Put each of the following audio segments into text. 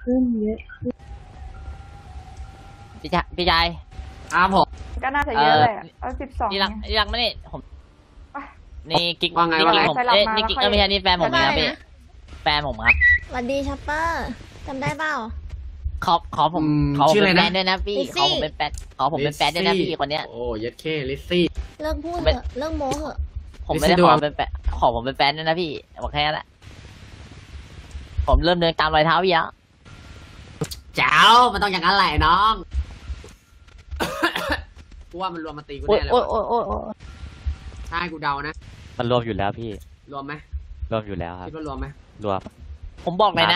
ขึ้นเยอะพี่ชายผมก็น่าจะเยอะเลยเอา12 นี่รักไม่นี่ผมนี่กิ๊กนี่กิ๊กผมนี่กิ๊กไม่ใช่นี่แฟนผมนะพี่แฟนผมครับสวัสดีชัปเปอร์จำได้เปล่าขอผมเป็นแฟนด้วยนะพี่ขอผมเป็นแฟนด้วยนะพี่คนเนี้ยโอ้ยัดเคลิซซี่เลิกพูดเถอะเลิกโม้เถอะผมไม่ได้ขอเป็นแฟนขอผมเป็นแฟนด้วยนะพี่บอกแค่นั้นแหละผมเริ่มเดินตามรอยเท้าพี่แล้วเจ้ามันต้องอย่างนั้นแหละน้องกูว่ามันรวมมาตีกูแน่เลยใช่กูเดานะมันรวมอยู่แล้วพี่รวมไหมรวมอยู่แล้วครับคิดว่ารวมไหมรวมผมบอกเลยนะ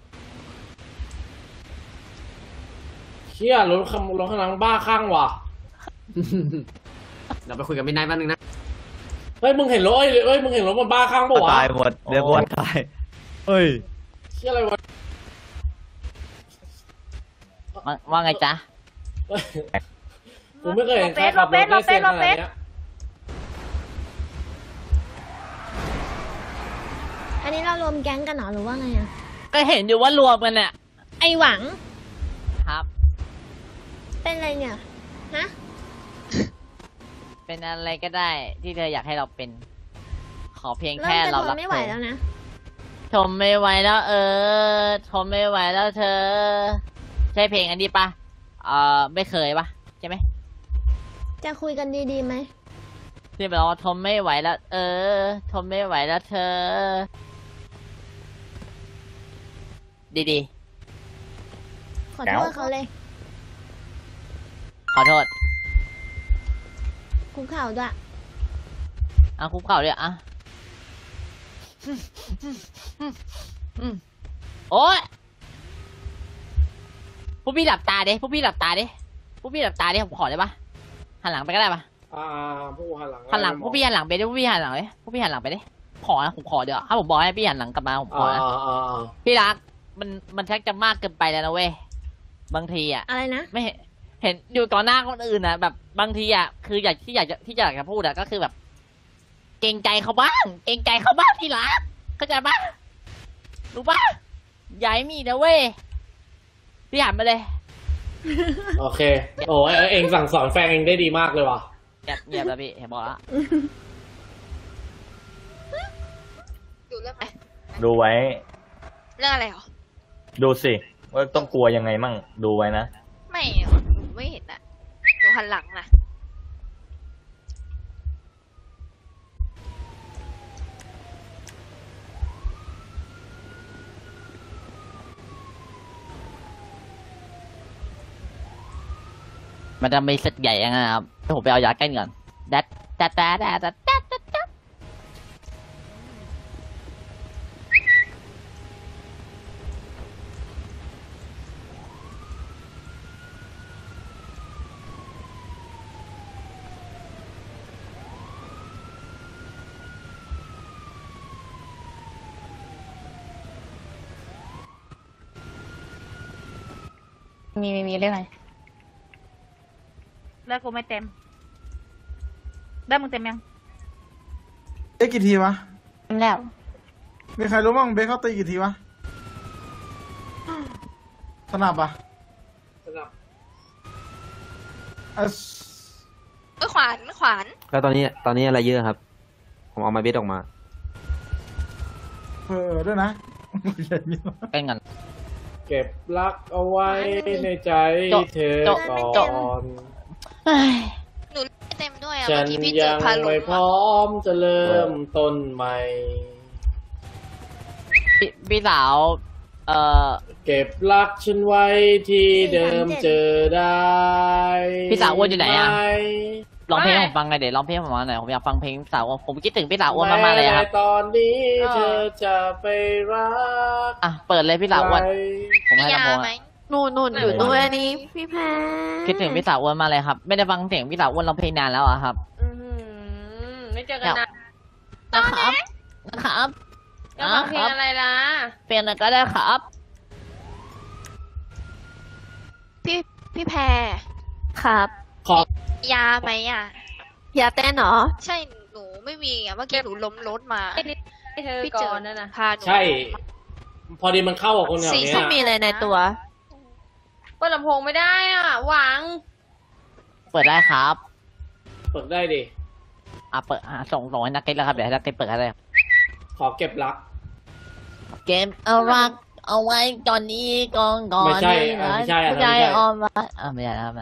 เชี่ยรถข้างหลังบ้าข้างว่ะเราไปคุยกับมินไนท์แป๊บนึงนะเฮ้ยมึงเห็นรถมึงเห็นรถมันบ้าข้างปะวะตายหมดเดี๋ยวบนตายเฮ้ยเชี่ยอะไรวะว่าไงจ๊ะผมไม่เคยเห็นใครขับรถได้เสียงขนาดนี้อันนี้เรารวมแก๊งกันหรอหรือว่าไงอ่ะก็เห็นอยู่ว่ารวมกันเนี่ยไอหวังครับเป็นอะไรเนี่ยฮะเป็นอะไรก็ได้ที่เธออยากให้เราเป็นขอเพียงแค่เรารักเธอไม่ไหวแล้วนะทนไม่ไหวแล้วทนไม่ไหวแล้วเธอใช่เพลงอันนี้ปะไม่เคยปะใช่ไหมจะคุยกันดีๆไหมที่บอกว่าทนไม่ไหวแล้วทนไม่ไหวแล้วเธอดีๆขอโทษเขาเลยขอโทษคุกเข่าด้วยคุกเข่าด้วยโอ๊ยพวกพี่หลับตาดิผมขอได้ปะหันหลังไปก็ได้ปะพวกหันหลังพวกพี่หันหลังไปดิพวกพี่หันหลังไปดิขอนะผมขอเดี๋ยวถ้าผมบอกให้พี่หันหลังกลับมาผมขอนะพี่รักมันแทบจะมากเกินไปแล้วนะเว้ยบางทีอะไรนะไม่เห็นอยู่ต่อหน้าคนอื่นนะแบบบางทีคืออยากจะพูดก็คือแบบเกรงใจเขาบ้างที่รักเข้าใจปะรู้ปะย้ายมีนะเว้ยพี่หันมาเลยโอเคโอ้เองสั่งสอนแฟนเองได้ดีมากเลยว่ะเงียบแล้วพี่เห็นบอกแล้วดูไว้เรื่องอะไรหรอดูสิว่าต้องกลัวยังไงมั่งดูไว้นะไม่เห็นอะหนูหันหลังนะมันจะมีเซตใหญ่ยังไงครับผมไปเอายาแก้ก่อนมีเรื่องอะไรเลิกกูไม่เต็มได้มึงเต็มยังเบคกี่ทีวะเต็มแล้วมีใครรู้บ้างเบคเขาตีกี่ทีวะสนับอ่ะขวานแล้วตอนนี้อะไรเยอะครับผมเอามาเบสออกมาด้วยนะเป็นกันเก็บรักเอาไว้ในใจเธอก่อนหนูเต็มด้วยฉันยังไม่พร้อมจะเริ่มต้นใหม่พี่สาวเก็บรักฉันไว้ที่เดิมเจอได้พี่สาวอ้วนอยู่ไหนร้องเพลงผมฟังไงเดี๋ยวร้องเพลงผมมาหน่อยผมอยากฟังเพลงพี่สาวผมคิดถึงพี่สาวอ้วนมากๆเลยครับตอนนี้เธอจะไปรักเปิดเลยพี่สาวอ้วนผมให้ลำโพงนู่นอยู่ด้วยนี่พี่แพรคิดถึงพี่สาวอ้วนมาเลยครับไม่ได้ฟังเสียงพี่สาวอ้วนร้องเพลงนานแล้วครับไม่เจอกันนานนะครับจะฟังเพลงอะไรล่ะเพลงอะไรก็ได้ครับพี่แพรครับขอยาไหมยาเต้นเหรอใช่หนูไม่มีเมื่อกี้หนูล้มรถมาพี่เจอนั่นนะใช่พอดีมันเข้ากับคนแถวสีเนี้ไม่ยมีอะไรในตัวเปิดลำโพงไม่ได้อ่ะ หวังเปิดได้ครับเปิดได้ดิเปิดส่งให้นักเก็ตแล้วครับเดี๋ยวให้นักเก็ตเปิดให้เลยขอเก็บรักเกมเอารักเอาไว้ก่อนนี้ก่อนไม่ใช่นี้นะไม่ใช่ผู้ใจอ่อนไว้ไม่ใช่ครับ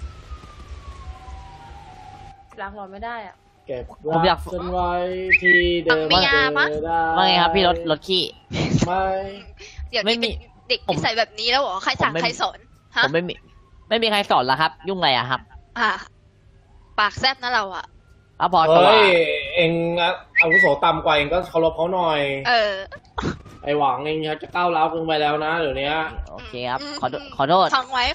หลังหลอนไม่ได้อ่ะเก็บผมอยากฉันไว้ที่เดิมมียาปะเจอได้ว่าไงครับพี่รถขี้ไม่เดี๋ยวไม่นี้มีเป็นเด็กผมนิสัยแบบนี้แล้วเหรอ ใครสั่งผมไม่ใครสอนผฮะมไม่มีใครสอนแล้วครับ ยุ่งอะไรอะครับปากแซบนะเราอะพอตัวเฮ้ยเองอาวุโสต่ำกว่าเองก็เคารพเขาหน่อย ไอหวังเองจะก้าวร้าวเกินไปแล้วนะเดี๋ยวนี้โอเคครับขอโทษฟังไว้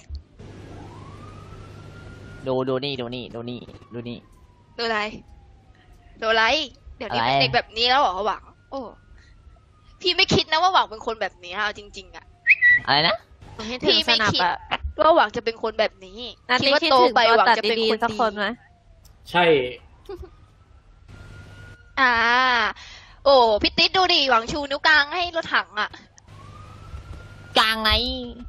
ดูนี่ดูนี่ดูอะไร เดี๋ยวนี้เป็นอะไรเด็กแบบนี้แล้วเหรอหวัง โอ้พี่ไม่คิดนะว่าหวังเป็นคนแบบนี้เอาจริงๆอะอะไรนะพี่ไม่คิดว่าหวังจะเป็นคนแบบนี้คิดว่าโตไปหวังจะเป็นคนดีใช่โอ้พี่ติ๊ดดูดิหวังชูนิ้วกลางให้รถถังอะกลางไง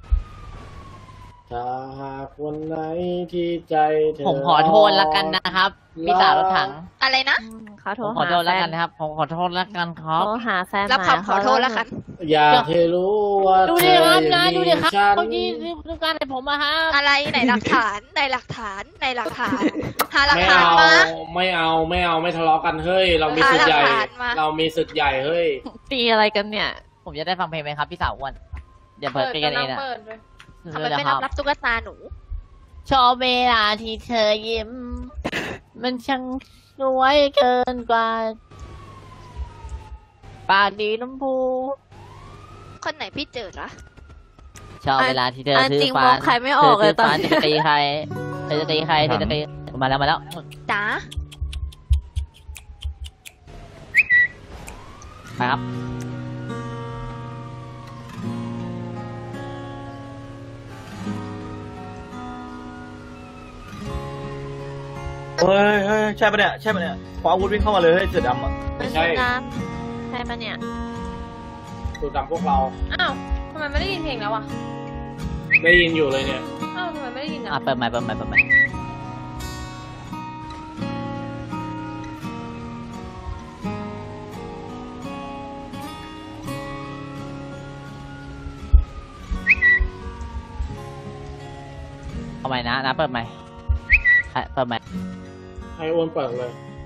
ถ้าหากวันไหนที่ใจเธอผมขอโทษแล้วกันนะครับพี่สาวรถถังอะไรนะผมขอโทษแล้วกันครับผมขอโทษแล้วกันครับรับคำขอโทษแล้วกันอยากให้รู้ว่าดูเธดิอครับยันะงดูมีดิครับฉันเขายืนดูการให้ผมมาฮะอะไรไหนหลักฐานหาหลักฐาน หาหลักไม่ฐานเอามาไม่ทะเลาะกันเฮ้ยเรามีศึกใหญ่หาหลักฐานมาเรามีศึกใหญ่เฮ้ยตีอะไรกันเนี่ยผมจะได้ฟังเพลงไหมครับพี่สาวอ้วนอย่าเปิดเพลงกันเองนะเปิดด้วยทำไมไม่รับตุ๊กตาหนูชอบเวลาที่เธอยิ้ม มันช่างสวยเกินกว่า ปากดีน้ำพูคนไหนพี่เจอละชอบเวลาที่เธออันถือจริงฟัมองใครไม่ออกเลยตอนนี้เธอจะตีใครเธอจะตีใครเธอจะตีมาแล้วจ๋าไปครับเฮ้ยใช่ปะเนี่ยพออาวุธวิ่งเข้ามาเลยเฮ้ยเสือดำอ่ะไม่ใช่ใช่ปะเนี่ยดูดำพวกเราอ้าวทำไมไม่ได้ยินเพลงแล้วอ่ะได้ยินอยู่เลยเนี่ยอ้าวทำไมไม่ได้ยินอ่ะเปิดใหม่เอาใหม่นะเปิดใหม่เปิดใหม่ให้อ้วนเปิดเลย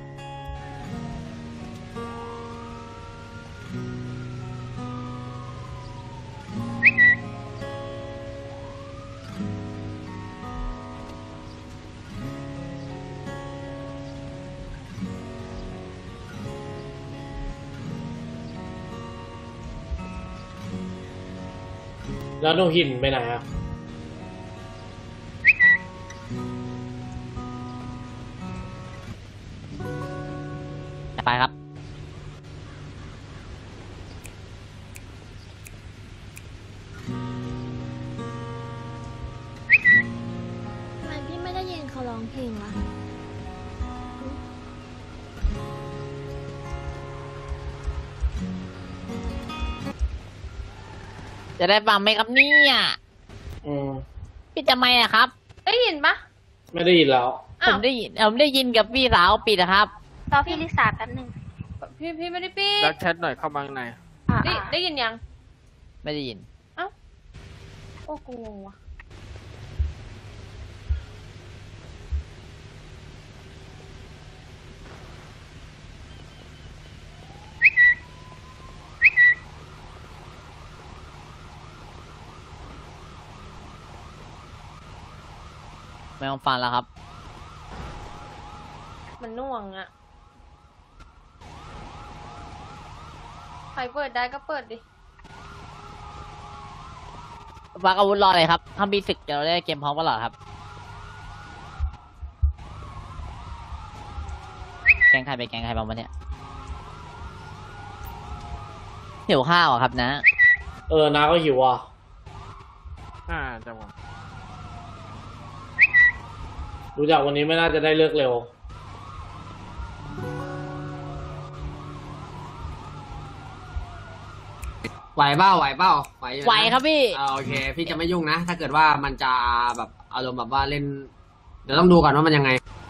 แล้วหนูหินไปไหนอ่ะไปครับทำไมพี่ไม่ได้ยินเขาร้องเพลงวะจะได้ฟังไหมครับเนี่ย ปิดทำไมอะครับได้ยินปะไม่ได้ยินแล้วผมได้ยินกับพี่สาวปิดนะครับรอพี่ลิซ่าแป๊บนึงพี่ไม่ได้ปิดแล้วแชทหน่อยเข้ามาข้างในได้ยินยังไม่ได้ยินโอ้กูงงว่ะไม่ต้องฟังแล้วครับมันน่วงอ่ะ ใครเปิดได้ก็เปิดดิฟังอาวุธรอเลยครับถ้ามีศึกจะได้เกมพร้อมกันหรอครับ แกงใครไปแกงใครบ้างวะเนี่ยหิวข้าวอะครับนะน้าก็หิวอ่ะจังหวะดูจากวันนี้ไม่น่าจะได้เลิกเร็วไหวเบ้าอยู่นะไหวครับพี่โอเค พี่จะไม่ยุ่งนะ ถ้าเกิดว่ามันจะแบบอารมณ์แบบว่าเล่น เดี๋ยวต้องดูก่อนว่ามันยังไง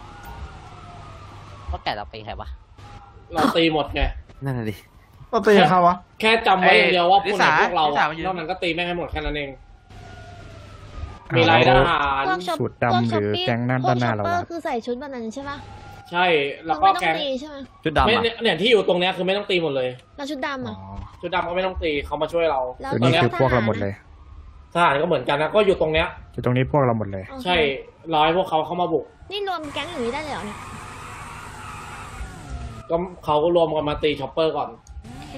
ว่าแก่เราไปใครวะเราตีหมดไงนั่นแหละดิก็ตีกับเขาวะแค่จำไว้อย่างเดียวว่าพวกไหนลิพสาวกเราลิสามายืนนอกนั้นก็ตีแม่งให้หมดแค่นั้นเอง มีรายทหารสูตรดำหรือแก๊งนั่นด้านหน้าเราพวกช็อปเปออะร์คือใส่ชุดแบบนั้นใช่ปะใช่ แล้วก็ไม่ต้อแก๊งงตีใช่ไหมชุดดำไม่อ่ะเนี่ยที่อยู่ตรงเนี้ยคือไม่ต้องตีหมดเลยแล้วชุดดำอ๋ออ่ะชุดดำก็ไม่ต้องตีเขามาช่วยเราแล้วตัวนี้คือพวกเราหมดเลยทหารก็เหมือนกันนะก็อยู่ตรงเนี้ยอยู่ตรงนี้พวกเราหมดเลยโอเคใช่รอให้พวกเขาเข้ามาบุกนี่รวมแก๊งอย่างนี้ได้เลยเหรอเนี่ยก็เขาก็รวมกันมาตีช็อปเปอร์ก่อนโอเค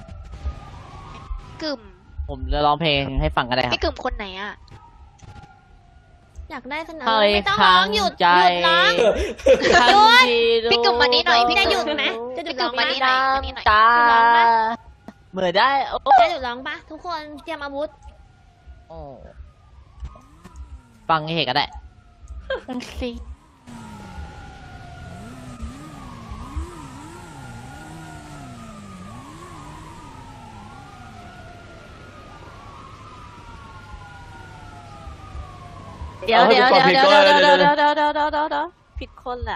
กึ่มผมจะร้องเพลงให้ฟังก็ได้ครับพี่กึ่มคนไหนอ่ะอยากได้ขนาดเคนั้นยไม่ต้องขัร้อง งหยุดใจหยุดร้องพี่กึ่มมานี่หน่อยพี่จะหยุดไหมจะหยุดร้องไหมมานี่หน่อยมานี่หน่อยตาจะร้องปะเหมือนได้โอ้จะหยุดร้องปะทุกคนเตรียมอาวุธฟังให้เห็นก็ได้ฟังสิเดี๋ยวผิดคนแหละ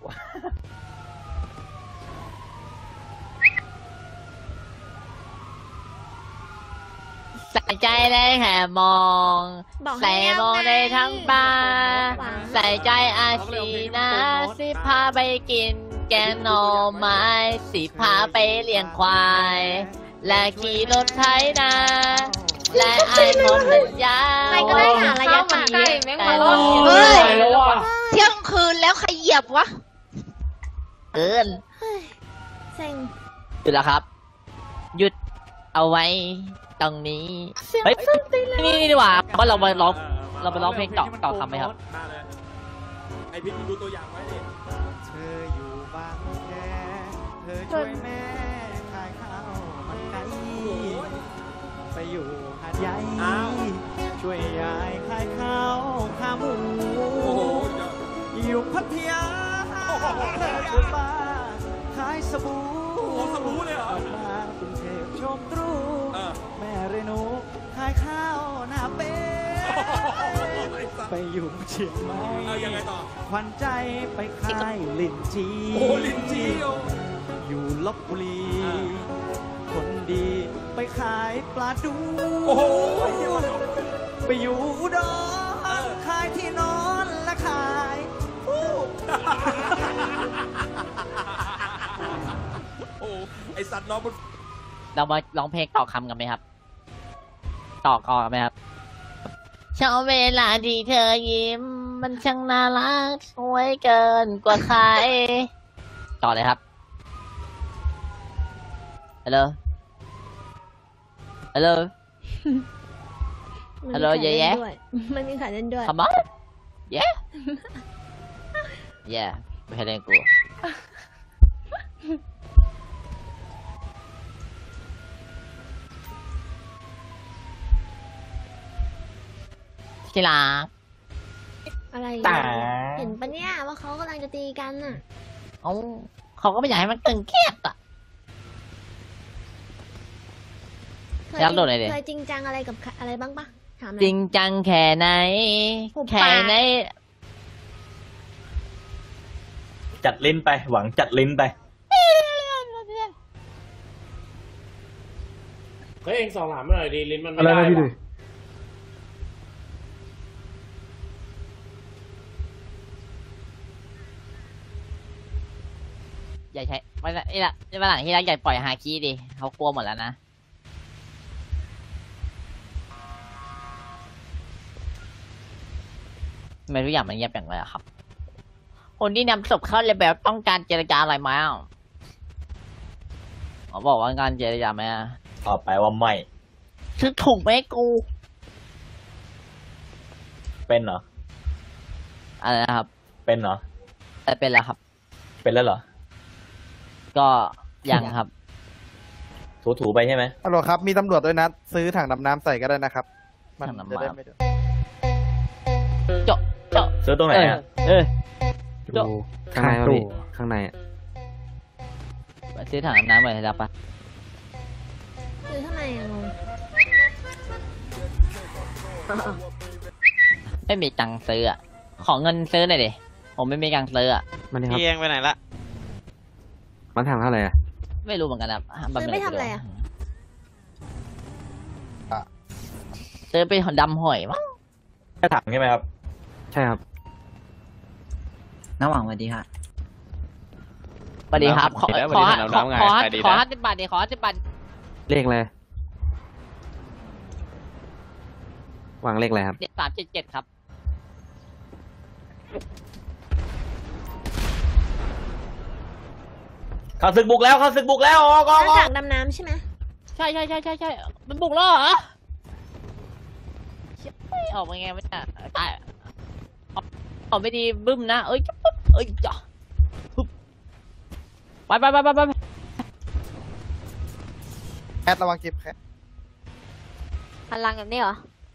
ใส่ใจได้แค่มองบอกให้ใส่เงียบมองไงได้ทั้งตาหวังใส่ใจอาชีนะสิพาไปกินแกงหน่อไม้สิพาไปเลี้ยงควาย และขี่รถไถนา และไอ้ผมสัญญาใครก็ได้หาระยะข้าวมันไก่แม่งมาล่อเฮ้ยไปแล้วอ่ะเที่ยงคืนแล้วใครเหยียบวะเกินเซ็งหยุดแล้วครับ หยุดเอาไว้ตรงนี้เฮ้ยนี่ดีกว่าว่าเราไปร้องเพลงต่อคำไหมครับไอพิษดูตัวอย่างไว้ดิเธออยู่บางแคเธอช่วยแม่ขายข้าวมันไก่ไปอยู่หาดใหญ่ช่วยยายขายข้าวขาหมูโอ้โหอยู่พัทยาเธอช่วยป้าขายสบู่โอ้โหสบู่เลยเหรอมากรุงเทพชมตรูเออแม่เรนูขายข้าวหน้าเป็ดไปอยู่เชียงใหม่เอายังไงต่อขวัญใจไปขายลิ้นจีโอ้โหลิ้นจี่อยู่ลบบุรี คนดีไปขายปลาดูโอ้โหไปอยู่อุดรขายที่นอนและขายผู้โอ้ไอสัตว์น้องมันเรามาร้องเพลงต่อคำกันไหมครับ ต่อก่อนไหมครับช่วงเวลาที่เธอยิ้ม มันช่างน่ารักสวยเกินกว่าใคร ต่อเลยครับฮัลโหลฮัลโหล ฮัลโหลมันมีแย่ขาเล่นด้วยมันมีขาเล่นด้วย Come on yeah yeah ไม่ให้เล่นกูที่รักอะไรตาเห็นปะเนี่ยว่าเขากำลังจะตีกันน่ะเขาก็ไม่อยากให้มันตึงเครียดอ่ะ อยากโดดไหนดิเคยจริงจังอะไรกับอะไรบ้างปะถามหน่อยจริงจังแค่ไหนหุบปากแค่ไหนจัดลิ้นไป หวังจัดลิ้นไปเฮ้ยเองสองถามมาหน่อยดีลิ้นมันไม่อะไรได้นะพี่หรดุอยอย่าใช้วันนี้ละวันหลังที่รักอย่าปล่อยฮาคิดิเขากลัวหมดแล้วนะทำไมทุกอย่างมันเงียบอย่างไรอะครับ คนที่นำศพเข้าเลยแบบต้องการเจรจาอะไรไหมอ่ะเขาบอกว่าการเจรจาไหมอ่ะตอบไปว่าไม่ซื้อถุงไหมกูเป็นเหรออะไรนะครับเป็นเหรอแต่เป็นแล้วครับเป็นแล้วเหรอก็ยังครับถูๆไปใช่ไหมฮัลโหลครับ มีตำรวจด้วยนะ ซื้อถังดำน้ำใส่ก็ได้นะครับ มันถังดำน้ำจะได้ไม่โดนโจะโจะซื้อตรงไหนอ่ะเออดูข้างในตู้พี่ข้างในอะซื้อถังน้ำน้ำเหมือนกันปะคือทำไมอะงงไม่มีตังค์ซื้ออะขอเงินซื้อหน่อยดิผมไม่มีตังค์ซื้ออะมันนี่ครับพี่เองไปไหนละมันถังเท่าไหร่อะไม่รู้เหมือนกันครับซื้อไม่ทำอะไรอะซื้อไปดำหอยมั้งแค่ถังใช่ไหมครับใช่ครับน้าหวังสวัสดีค่ะสวัสดีครับขอ50 บาทดิขอ50 บาทเลขอะไรวางเลขอะไรครับ 377ครับเข้าศึกบุกแล้วออกหน้ากากดำน้ำใช่ไหมใช่มันบุกแล้วเหรอออกมาไงไม่ได้ตายออกไม่ดีบึ้มนะเอ้ยจ่อไปแคทระวังเจ็บแคทพลังแบบนี้เหรอ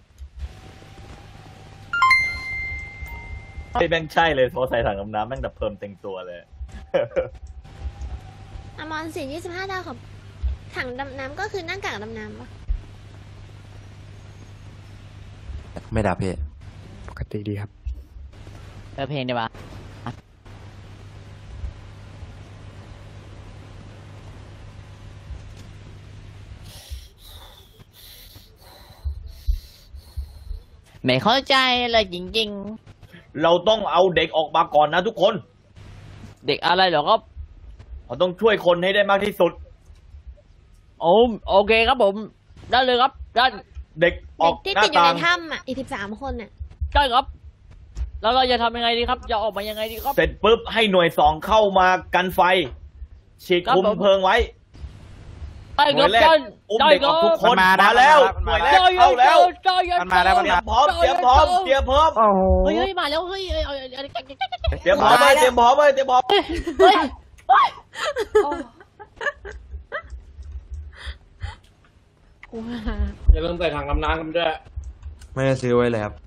ไอ้แม่งใช่เลยพอใส่ถังน้ำแม่งดับเพลิงเต็มตัวเลยอมรสิน25 ดาวครับถังดำน้ำก็คือหน้ากากดำน้ำปะไม่ดับพี่ปกติดีครับเพลงดีป่ะไม่เข้าใจเลยจริงเราต้องเอาเด็กออกมาก่อนนะทุกคนๆ เด็กอะไรเหรอครับเราต้องช่วยคนให้ได้มากที่สุดโอเคครับผมได้เลยครับได้เด็กออกที่หน้าติดอยู่ต่าในงถ้ำอ่ะอีก13 คนอ่ะได้ครับ แล้วเราจะทำยังไงดีครับจะออกมายังไงดีครับเสร็จปุ๊บให้หน่วย2เข้ามากันไฟ ฉีดคุมเพลิงไว้ได้หน่ครัวบยแรกอุ้มเด็กออกทุกคนมาแล้วหน่วยแรกเข้าแล้วมันมาแล้วเตรียมพร้อมเตรียมพร้อมเตรียมพร้อมเฮ้ยมาแล้วเฮ้ยเตรียมพร้อมเลยเตรียมพร้อมเลยเตรียมพร้อมอย่าลืมใส่ถังกำน้ำกันด้วยไม่ได้ซื้อไว้เลยครับ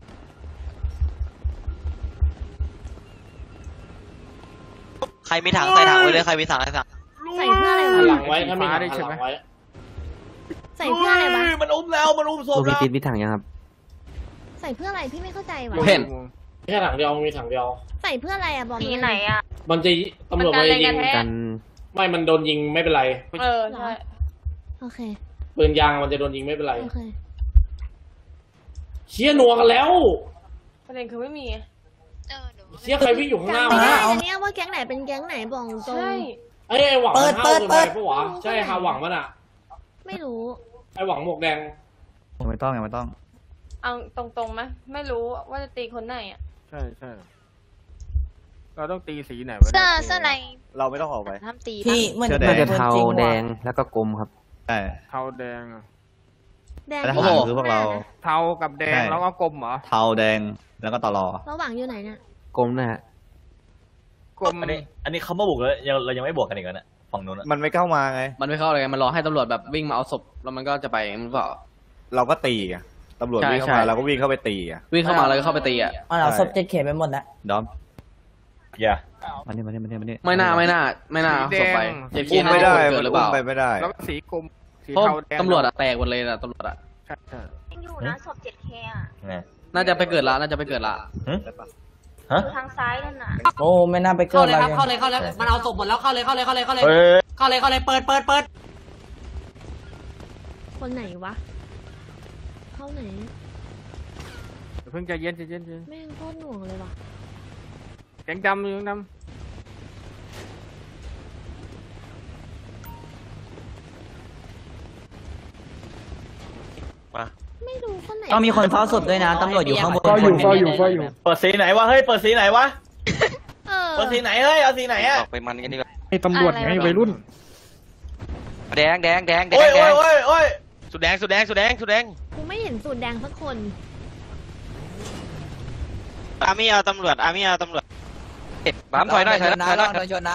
ใครมีถังใส่ถังไว้เลยใครมีถังใส่ถังใส่เพื่ออะไรหันหลัวะงไว้ถ้ามีถังหันหลังไว้ใส่เพื่ออะไรวะมันอุ้มแล้วมันอุ้มศพพี่แล้วติดมีถังยังครับใส่เพื่ออะไรพี่ไม่เข้าใจวะเห็น แค่ถังเดียวมีถังเดียวใส่เพื่ออะไรอ่ะบอกที่ไหนอ่ะมันจะตำรวจมันจะยิงกันไม่มันโดนยิงไม่เป็นไรใช่โอเคปืนยางมันจะโดนยิงไม่เป็นไรโอเคเชี่ยนัวกันแล้วประเด็นคือไม่มีเชี่ยใครวิ่งอยู่ข้างหน้าไม่มาได้นะเนี่ยว่าแก๊งไหนเป็นแก๊งไหนบอกตรงใช่ไอ้หวังมันเข้าคืออะไรปะวะใช่ฮาหวังมันอ่ะไม่รู้ไอ้หวังหมวกแดงไม่ต้องไม่ต้องเอาตรงๆไหมไม่รู้ว่าจะตีคนไหนอ่ะใช่เราต้องตีสีไหนเสื้อในเราไม่ต้องออกไปห้ามตีที่เหมือนน่าจะเทาแดงแล้วก็กลมครับใช่เทาแดงแดงแต่ที่ข้างหลังคือพวกเราเทากับแดงแล้วก็กลมเหรอเทาแดงแล้วก็ตลอระหว่างอยู่ไหนเนี่ยกลมนะฮะกลมอันนี้เขามาบุกแล้วเรายังไม่บวกกันอีกนะฝั่งนู้นมันไม่เข้ามาไงมันไม่เข้าเลยมันรอให้ตำรวจแบบวิ่งมาเอาศพแล้วมันก็จะไปมันเปล่าเราก็ตีอ่ะตำรวจวิ่งเข้ามาเราก็วิ่งเข้าไปตีอ่ะวิ่งเข้ามาแล้วก็เข้าไปตีอ่ะมันเอาศพ7K ไปหมดแล้วดอมอย่ามานี่ไม่น่าศพไปอุ้มไม่ได้มันอุ้มไปไม่ได้แล้วก็สีกลมสีเพราะเทาแดงตำรวจอะแตกหมดเลยนะตำรวจอะใช่อยู่นะศพ 7K อ่ะน่าจะไปเกิดละฮะทางซ้ายนั่นน่ะโอ้ไม่น่าไปเกิเข้าดเลยครับเข้าเลยมันเอาศพหมดแล้วเข้าเลยเฮ้ยเปิดคนไหนวะ เข้าไหนเพิ่งใจเย็นแม่งโคตรหน่วงเลยว่ะแกงดำไม่รู้คนไหนต้องมีคนเฝ้าศพด้วยนะตำรวจอยู่ข้างบนเฝ้าอยู่เปิดสีไหนวะเฮ้ยเปิดสีไหนวะเออเปิดสีไหนเฮ้ยเอาสีไหนอะไปมันกันดีกว่าไอ้ตำรวจไงวัยรุ่นแดงโอ้ยสุดแดงกูไม่เห็นสูตรแดงสักคนอามี่เอาตำรวจปั๊มถอยหน่อยโดนชนนะ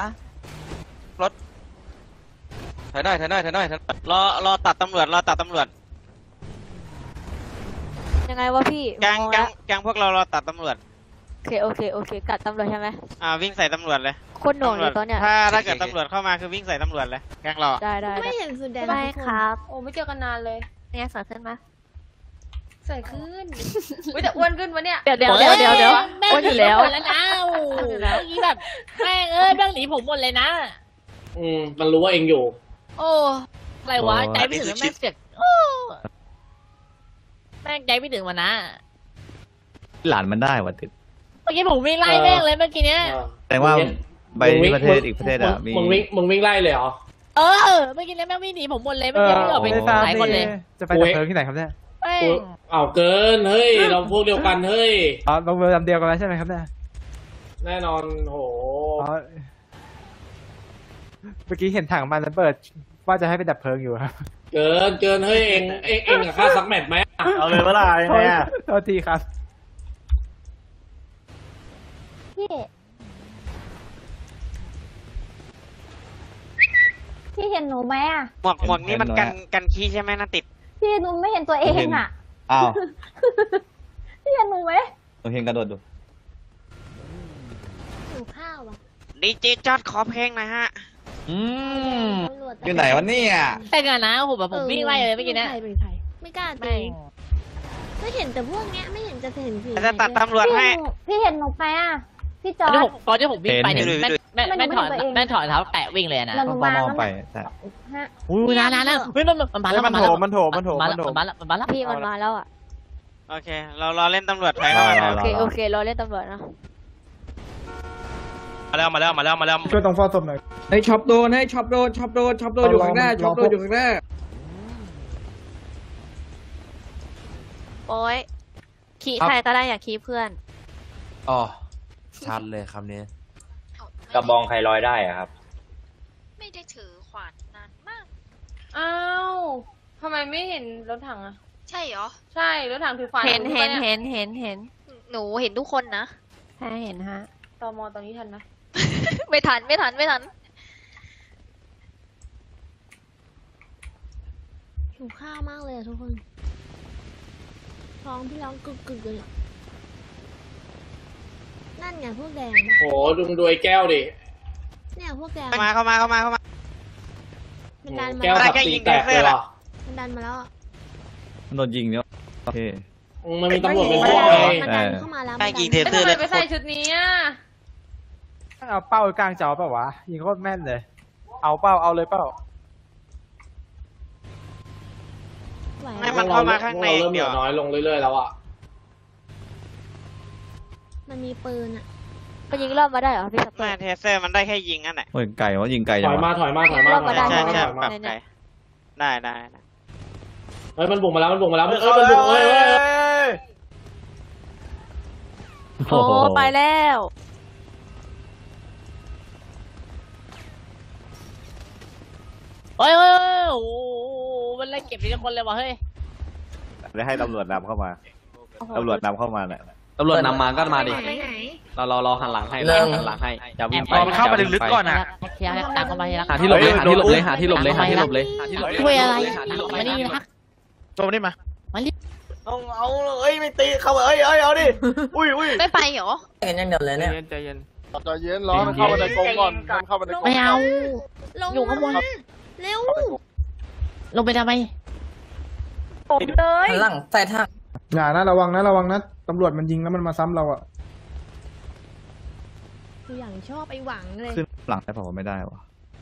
ถอยหน่อยรอตัดตำรวจยังไงวะพี่แกงพวกเรารอตัดตำรวจโอเคกัดตำรวจใช่ไหมวิ่งใส่ตำรวจเลยคนหน่วงเลยตอนเนี้ยถ้าเกิดตำรวจเข้ามาคือวิ่งใส่ตำรวจเลยแกล้งรอได้ไม่เห็นสุดแดงไม่ครับโอ้ไม่เจอกันนานเลยเนี่ยสอนขึ้นมาใส่ขึ้นอุ้ยแต่อ้วนขึ้นวะเนี่ยเดี๋ยวแม่งอ้วนอยู่แล้วหนีผมหมดแล้วนะโอ้โหเมื่อกี้แบบแม่งแม่งหนีผมหมดเลยนะมันรู้ว่าเองอยู่โอ้อะไรวะใจไม่ถึงแล้วแม่งเสียดโอ้แม่งใจไม่ถึงวะนะหลานมันได้ว่ะติดเมื่อกี้ผมวิ่งไล่แม่งเลยเมื่อกี้เนี้ยแต่ว่าไปที่ประเทศอีกประเทศอ่ะมีมึงวิ่งไล่เลยเหรอเมื่อกี้เนี้ยแม่งวิ่งหนีผมหมดเลยเมื่อกี้วิ่งออกไปหลายคนเลยจะไปดับเพลิงที่ไหนครับเนี่ยแม่งเอาเกินเฮ้ยเราพวกเดียวกันเฮ้ยอ๋อลงเรือลำเดียวกันแล้วใช่ไหมครับเนี่ยแน่นอนโหอ๋อเมื่อกี้เห็นถังมันระเบิดว่าจะให้ไปดับเพลิงอยู่ครับเกินเฮ้ยเองกับข้าสักแมตช์ไหมเอาเลยเวลายังไงอ่ะโทษทีครับพี่เห็นหนูไหมอ่ะหมวกนี่มันกันขี้ใช่ไหมนะติดพี่หนูไม่เห็นตัวเองอ่ะอ้าวพี่เห็นหนูไหมตัวเฮงกระโดดดูหิวข้าวอ่ะดีเจจอดขอเพลงหน่อยฮะอยู่ไหนวะเนี่ยแต่กันนะผมแบบผมวิ่งไล่เลยเมื่อกี้เนี้ยเป็นใครไม่กล้าตีแม่งก็เห็นแต่พวกเนี้ยไม่เห็นจะเห็นผีจะตัดตำรวจให้พี่เห็นหนูไปอ่ะพี่จตออนที่ร์ผมวิ่งไปเนี่ยแม่ถอดเท้าแตะวิ่งเลยนะเราลงมมาองแล้วไปนะแต่ฮะอุ้ยนานแล้วเฮ้ยมันมาแล้วมันโถมมาแล้วพี่มันมาแล้วอ่ะโอเค เรารอเล่นตำรวจถอยเข้ามาโอเครอเล่นตำรวจนะมาแล้วช่วยตรงฟอสมหน่อยให้ช็อปโดนอยู่ข้างหน้าช็อปโดนอยู่ข้างหน้าโอ้ยขี่ใครก็ได้อย่าขี่เพื่อนอ๋อชัดเลยคำนี้กระบองใครลอยได้อะครับไม่ได้ถือขวานนานมากอ้าวทำไมไม่เห็นรถถังอะใช่เหรอใช่รถถังถือไฟเห็นหนูปะยหนูเห็นทุกคนนะใช่เห็นฮะตมตอนนี้ทันไหมไม่ทันหิวข้าวมากเลยอะทุกคนท้องพี่ร้องกึกเลยอะนั่นไงพวกแดงปะโหดูไอ้แก้วดิเนี่ยพวกแดงเข้ามามันดันมาแก้วแล้วขับตีแตกเลยว่ะมันดันมาแล้วอะโดนยิงเนี่ยโอเคมันมีตำรวจเป็นพวกไงมันดันเข้ามาแล้วใครยิงเทแล้วเซอทำร์ไมเลยไปใส่ชุดนี้อะเอาเป้ากลางจอเปล่าวะยิงโคตรแม่นเลย เอาเป้าเอาเลยเป้าไหวไม่แล้วมันเข้ามาข้างในเริ่มเหเดี๋ลืยวอน้อยลงเรื่อยๆแล้วอ่ะมันมีปืนอะมันยิงรอบมาได้เหรอพี่สเตอไม่ร์เทเซอร์มันได้แค่ยิงนั่นแหละโอ้ยไก่ว่ายิงไก่ถจังอยมาวะถอยมาใช่ถอยมาปรับถอยไกลได้เฮ้ยมันบุกมาแล้วมันบุกมันบุกเฮ้ยโอ้ไปแล้วโอ้โหมันไล่เก็บทีละคนเลยว่ะเฮ้ยได้ให้ตำรวจนำเข้ามาตำรวจนำเข้ามาเนี่ยตำรวจนำมาก็มาดิไปไหนเราหันหลังให้หันหลังให้จะวิ่งไปเข้าไปลึกๆก่อนนะเคลียร์ตามเข้ามาทีละหาที่หลบเลยหาที่หลบเลยหาที่หลบเลยหาที่หลบเลยช่วยอะไรมานี่นะโจมได้มามารีบเอาเอ้ยไม่ตีเข้าไปเอ้ยเอาดิอุ้ยไม่ไปเหรอกันยังเดียวเลยเนี่ยใจเย็นใจเย็นรอมันเข้าไปในกรงก่อนมันเข้าไปในกรงไม่เอาลงอยู่ข้างบนเร็วลงไปทำไมผมเลยหลังใส่ท่าอย่านะระวังนะตำรวจมันยิงแล้วมันมาซ้ำเราอะคืออย่างชอบไอ้หวังเลยขึ้นหลังได้เปล่าวะไม่ได้วะ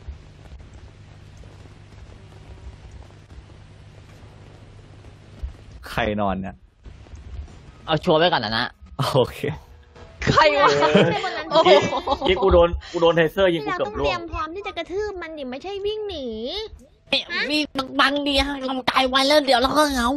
ใครนอนเนี่ยเอาชัวร์ไว้ก่อนนะโอเคใครวะไม่ใช่วันนั้นโอ้โหยิงกูโดนเทเซอร์ยิงที่กูเราเกือต้อบ งล่เตวรีงยมพร้อมที่จะกระทืบมันดิไม่ใช่วิ่งหนีมีบางดีลำกายไว้แล้วเดี๋ยวเราก็เหงา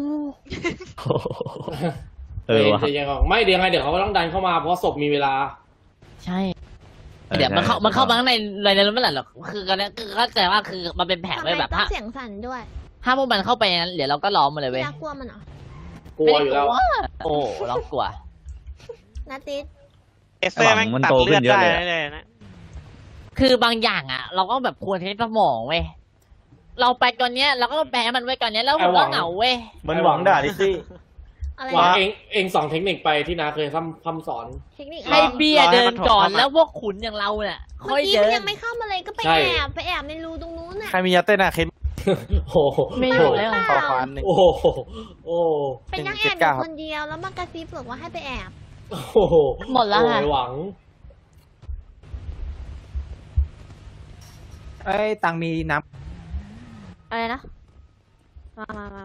เออวะจะยังไม่เดี๋ยวไงเดี๋ยวเขาก็ต้องดันเข้ามาเพราะศพมีเวลาใช่ เดี๋ยวมันเข้ามาข้างในนั้นไม่หลัหรอกคือกันนี้คือเข้าใจว่าคือมันเป็นแผนทำไมไว้แบบต้อถ้างเสียงสั่นด้วยถ้าพวกมันเข้าไปนั้นเดี๋ยวเราก็ล้อมมันเลยเว้ยอยากกลัวมันเหรอกลัวอยู่แล้วโอ้เรากลัวนาติสเทเซอร์มันตัดเลือดได้เลยนะคือบางอย่างอ่ะ เราก็แบบควรใช้สมองเว้ยเราไปก่อนเนี้ยเราก็แพ้มันไว้ก่อนเนี้ยแล้วผมก็เหงาเว้ยมันหวังด่าดิซี่อะไรหวังนะเองสองเทคนิคไปที่นาเคยพร่ำสอนเทคนิคให้เบียร์เดินก่อนแล้วพวกขุนอย่างเราเนี่ยค่เมื่ออย กี้เดิมันนยังไม่เข้ามาเลยก็ไปใช่แอบในรูตรงนู้นน่ะใครมียาเต้นอะเคโอ้โหไม่อยู่แล้วขอควานหนึ่งโอ้โหโอ้โหไปนั่งแอบอยู่คนเดียวแล้วมากระซิบบอกว่าให้ไปแอบโอ้โหหมดแล้วค่ะโอ้ยหวังเอ้ยตังมีน้อะไรนะ มา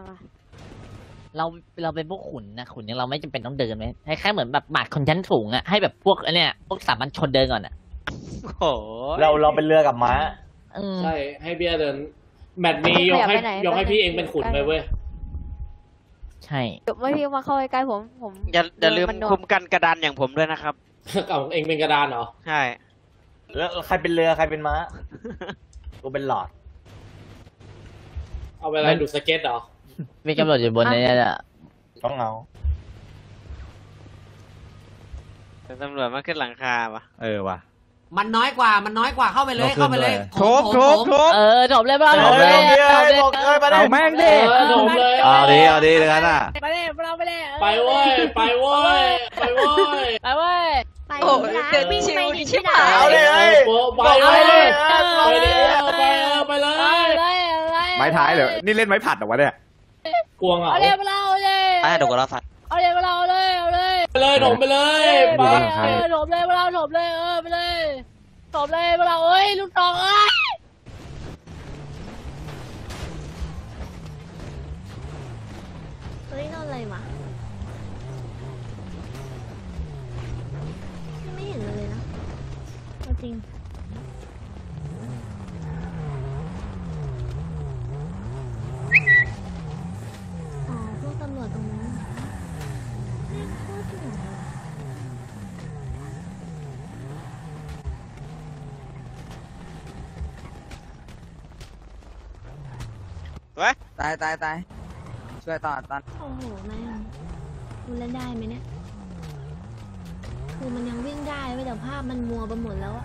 เราเป็นพวกขุนนะขุนอย่างเราไม่จำเป็นต้องเดินไหมให้แค่เหมือนแบบบาดคนชั้นสูงอะให้แบบพวกอันเนี้ยพวกสามัญชนเดินก่อนอะโอ้โหเราเป็นเรือกับม้าใช่ให้เบียร์เดินแมตช์นี้ยกให้ไปไหนยกให้ไปไหนพี่เองเป็นขุนเลยเว้ยใช่เดี๋ยวไม่พี่มาเข้าใกล้ๆผมอย่าลืมนหน่วงคุมกันกระดานอย่างผมด้วยนะครับเอาเองเป็นกระดานเหรอใช่แล้วใครเป็นเรือใครเป็นม้า กูเป็นหลอดเอาเวลาดูสเก็ตเหรอมีกำหนดอยู่บนนี้แหละต้องเอาแต่ตำรวจมาขึ้นหลังคาปะเออว่ะมันน้อยกว่าเข้าไปเลยเอาขึ้นเลยโถบถมจบเลยเราจบเลยไปเลยแม่งดิถมเลยเอาดิเอาดิเลยงั้นอ่ะไปเลยเราไปเลยไปเว้ยไปเว้ยไปเว้ยไปเว้ยไปโอ้ยร้านเดินวิ่งชิวไปดิชิบที่หายร้านเอาเลยไปเลยไปเลยไปเลยไม้ท้ายเหรอนี่เล่นไม้ผัดเหรอวะเนี่ยกวงเหรอเอาเลยเราเลยเดี๋ยวกูรอสัตว์เอาเลยเราเลยเอาเลยไปเลยถมไปเลยไปจบเลยเราจบเลยไปเลยจบเลยเราเอ้ยลูกน้องเอ้ยเฮ้ยโดนอะไรวะไม่เห็นเลยนะเอาจริงอ๋อพวกตำรวจตรงนั้นไม่โคตรถึงตายช่วยต่อโอ้โหแม่งคุณเล่นได้ไหมเนี่ยคือมันยังวิ่งได้เว้ยแต่ภาพมันมัวไปหมดแล้วอะ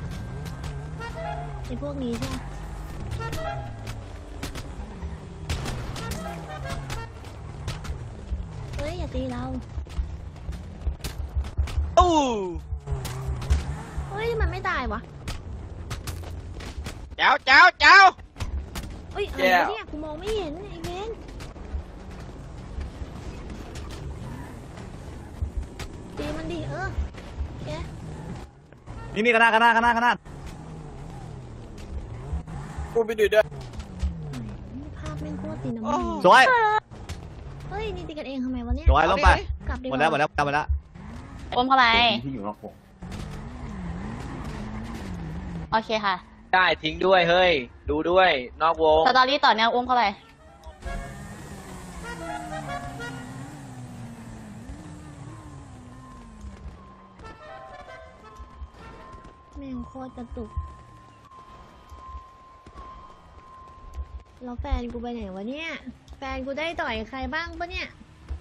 ไอพวกนี้ใช่ไหมเฮ้ยอย่าตีเราตู้เฮ้ยมันไม่ตายวะเจ้าเฮ้ยอะไรวะเนี่ยกูมองไม่เห็นไอ้เบนตีมันดิแกนี่กันหน้ากูไปดูด้วยภาพแม่งโคตรตีน้ำมันสวยเฮ้ยนี่ตีกันเองทำไมวะเนี่ยสวยลงไปกลับดีกหมว่าดแล้วอมเข้าไปที่อยู่นอกวงโอเคค่ะได้ทิ้งด้วยเฮ้ยดูด้วยนอกวงสตอรี่ต่อเนื่องอุ้มเข้าไปแม่งโคตรกระตุกแล้วแฟนกูไปไหนวะเนี่ยแฟนกูได้ต่อยใครบ้างปะเนี่ย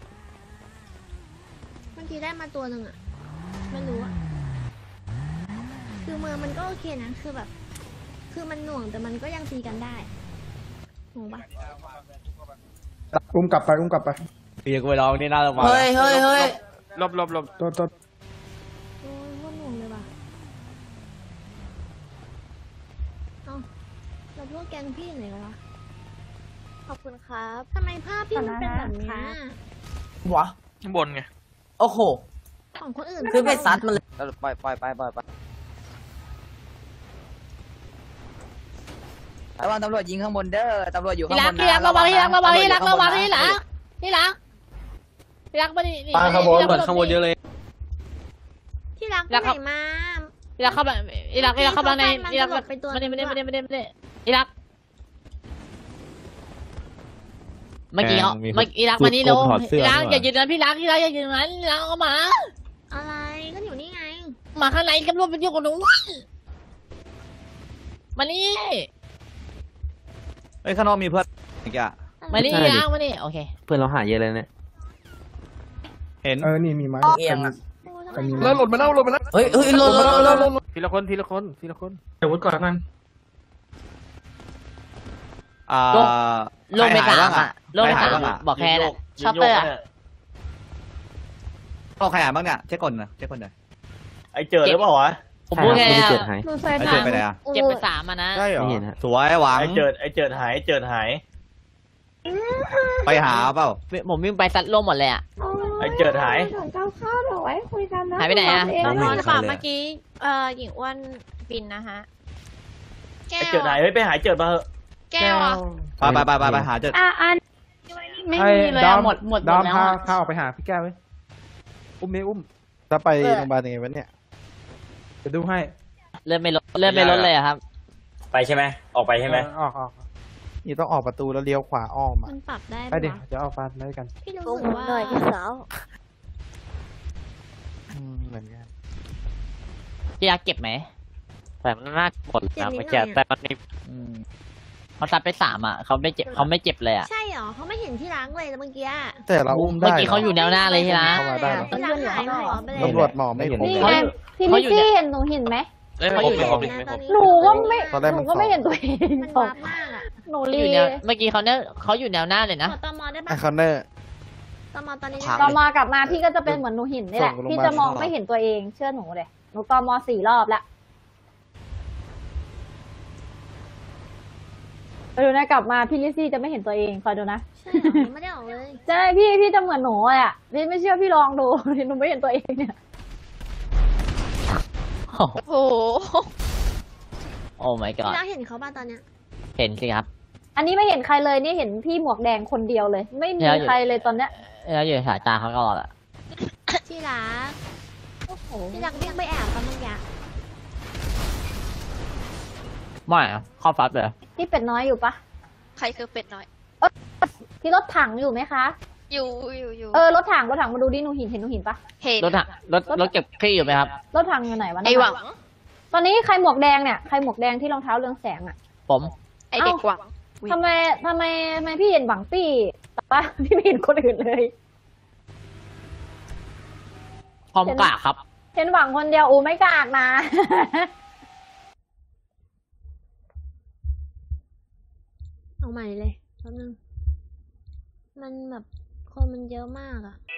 เมื่อกี้ได้มาตัวหนึ่งอะไม่รู้อะคือเมืองมันก็โอเคนะคือแบบ คือมันหน่วงแต่มันก็ยังตีกันได้งงปะอุ้มกลับไปเปียกไปลองนี่น่าจะมาเฮ้ยหลบตัวโอ้ยโคตรหน่วงเลยว่ะเอ้าแล้วพวกแกงพี่ไหนกันวะขอบคุณครับทำไมภาพพี่มันเป็นแบบเนี้ยวะข้างบนไงโอ้โหของคนอื่นคือไปซัดมันเลยปล่อยไปไอ้วันตำรวจยิงข้างบนเด้อตำรวจอยู่ข้างบนนะที่รักระวังที่รักมาดิที่รักมาดิข้างบนเปิดข้างบนเยอะเลยที่รักไปไหนมาที่รักเข้ามาที่รักเข้ามาในที่รักไปตัวไม่ได้ที่รักเมื่อกี้ที่รักมานี่ลงที่รักอย่ายืนนั้นพี่รักอย่ายืนนั้นที่รักเอามาอะไรก็อยู่นี่ไงมาข้างในตำรวจเป็นอยู่กับหนูมานี่เฮ้ยข้างนอกมีเพื่อนอีกอ่ะมานี่รักมานี่โอเคเพื่อนเราหาเยอะเลยเนี่ยเห็นนี่มีไม้เอียงอ่ะแล้วหล่นมาแล้วเฮ้ยหล่นทีละคนอาวุธก่อนแล้วกันลงไป3อ่ะลงไป3บอกแค่นั้นชอปเปอร์เอาใครหายบ้างเนี่ยเช็คก่อนนะเช็คก่อนหน่อยไอเจอหรือเปล่าวะผมพูดแค่หนูเคยไอถาเจอมไปไหนอ่ะเจ็บไป3นะใช่เหรอสวยหวังไอเจอหายเจอหายไปหาเปล่าผมวิ่งไปซัดล่มหมดเลยอ่ะไอเจอหายข้าวเดี๋ยวไว้คุยกันนะหายไปไหนอะตอนนอนหรือเปล่าเมื่อกี้หญิงอ้วนบินนะฮะ แก้ไอวเจอหายเฮ้ยไปหายเจอมาเหอะแก้วอ่ะไปหาเจออันไม่มีเลยดออะมหมดหมดดอมแล้วพาอะพาออกไปหาพี่แก้วไว้อุ้มนี่อุ้มจะไปโรงพยาบาลยังไงวะเนี่ยจะดูให้เลื่อนไม่ลดเลยอะครับไปใช่ไหมออกไปใช่ไหมออกนี่ต้องออกประตูแล้วเลี้ยวขวาอ้อมอ่ะมันปรับได้ไปดิปะจะเอาฟันไว้กันพี่รู้สึกว่าเหมือนกันพี่ยักษ์เก็บไหมแต่มันน่าหมดเจ็บนะนิเมื่ดอหน่กี้อยแต่อะมันมีเขาตัดไป3เขาไม่เจ็บเลยอ่ะใช่เหรอเขาไม่เห็นที่ล้างเลยเมื่อกี้แต่เราอุ้มได้เมื่อกี้เขาอยู่แนวหน้าเลยใช่ไหมเข้ามาได้เหรอที่ล้างหายหัวไปเลยตำรวจหมอไม่ครบเขาอยู่พี่ลิซี่เห็นหนูเห็นไหมเอ้ยเขาผอมยู่ไม่ครบไม่ครบหนูว่าไม่ตอนแรกมันมันวาบมากอ่ะหนูอรียู่แนวเมื่อกี้เขาอยู่แนวหน้าเลยนะขอตมได้ไอปะคอนเนอร์ตมตอนนี้พังตเลยมกลับมาพี่ก็จะเป็นเหมือนหนูหินนี่แหละส่งโรงพพี่ยาบาลจะมองไม่เห็นตัวเองเชื่อหนูเลยหนูตม4 รอบแล้วไปดูนะกลับมาพี่ลิซี่จะไม่เห็นตัวเองคอยดูนะใช่ไม่ได้ออกเลยใช่พี่จะเหมือนหนูเลยอ่ะพี่ไม่เชื่อพี่ลองดูหนูไม่เห็นตัวเองเนี่ยโอ้โหโอ้ my พี่ god รักเห็นเขาบ้างตอนเนี้ยเห็นสิครับอันนี้ไม่เห็นใครเลยนี่เห็นพี่หมวกแดงคนเดียวเลย ไม่มีใครเลยตอนเนี้ยแล้วอยู่ในสายตาเขาตลอดอ่ะที่รักที่รักวิ่งไปแอบกันเมื่อกี้ไม่อะเข้าฟัดเลยพี่เป็ดน้อยอยู่ปะใครคือเป็ดน้อยพี่รถถังอยู่ไหมคะอยู่รถถังมาดูดิหนูเห็นหนูหินปะเห็นรถเก็บขี้อยู่ไหมครับรถถังอยู่ไหนวะไอหวังตอนนี้ใครหมวกแดงเนี่ยใครหมวกแดงที่รองเท้าเรืองแสงอ่ะผมไอเด็กหวังทำไมพี่เห็นหวังปี้แต่ว่าพี่ไม่เห็นคนอื่นเลยพร้อมกะครับเห็นหวังคนเดียวอูไม่กล้ากนะ เอาใหม่เลยแป๊บนึงมันแบบคนมันเยอะมากอะ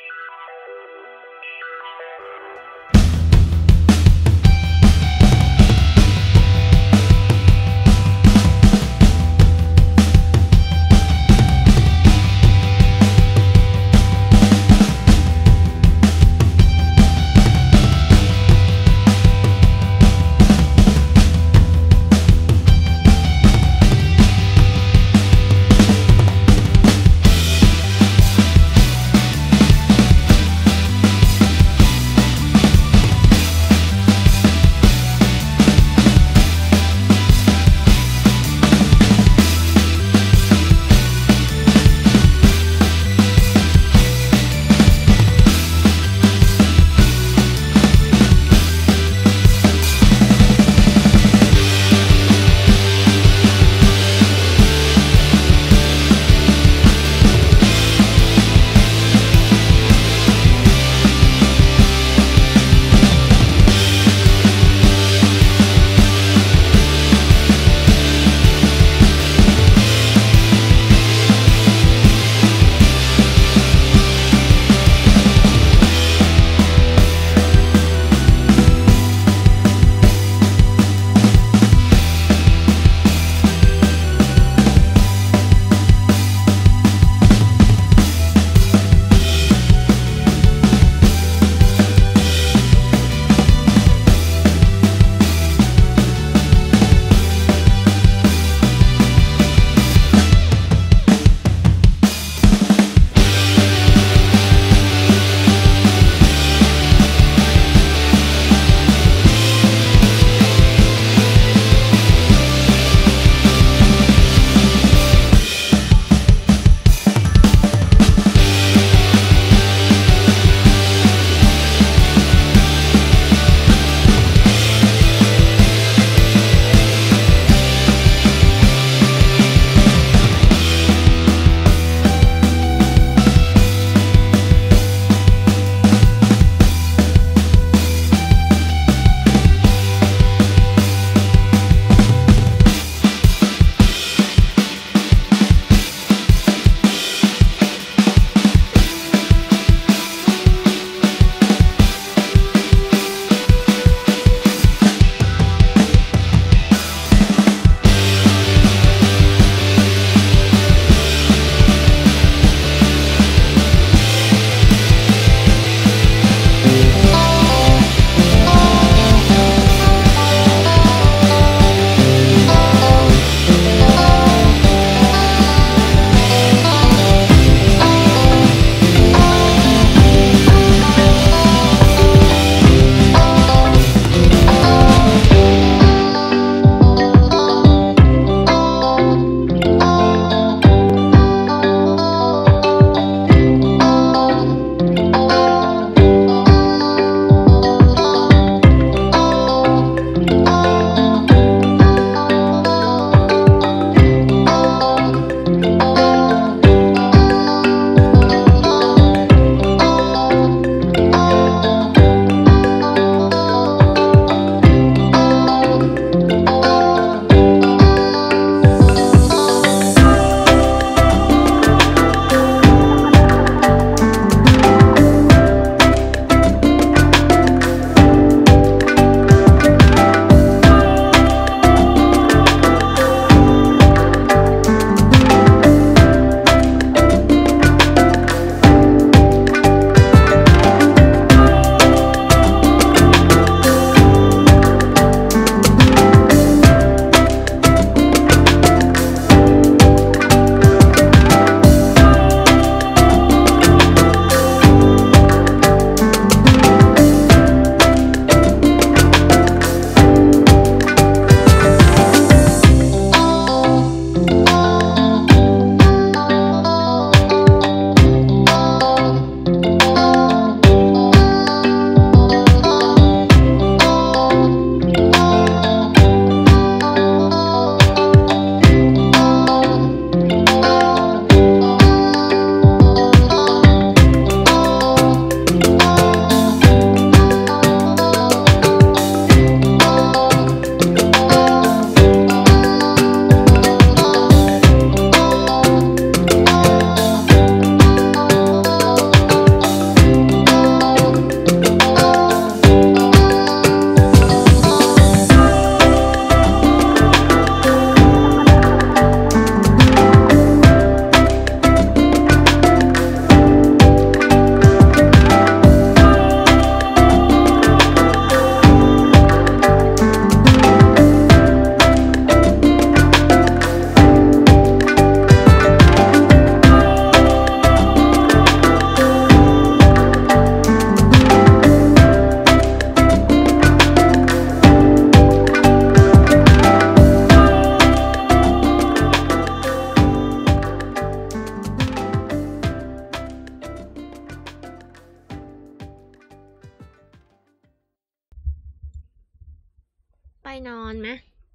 ไปนอนไหม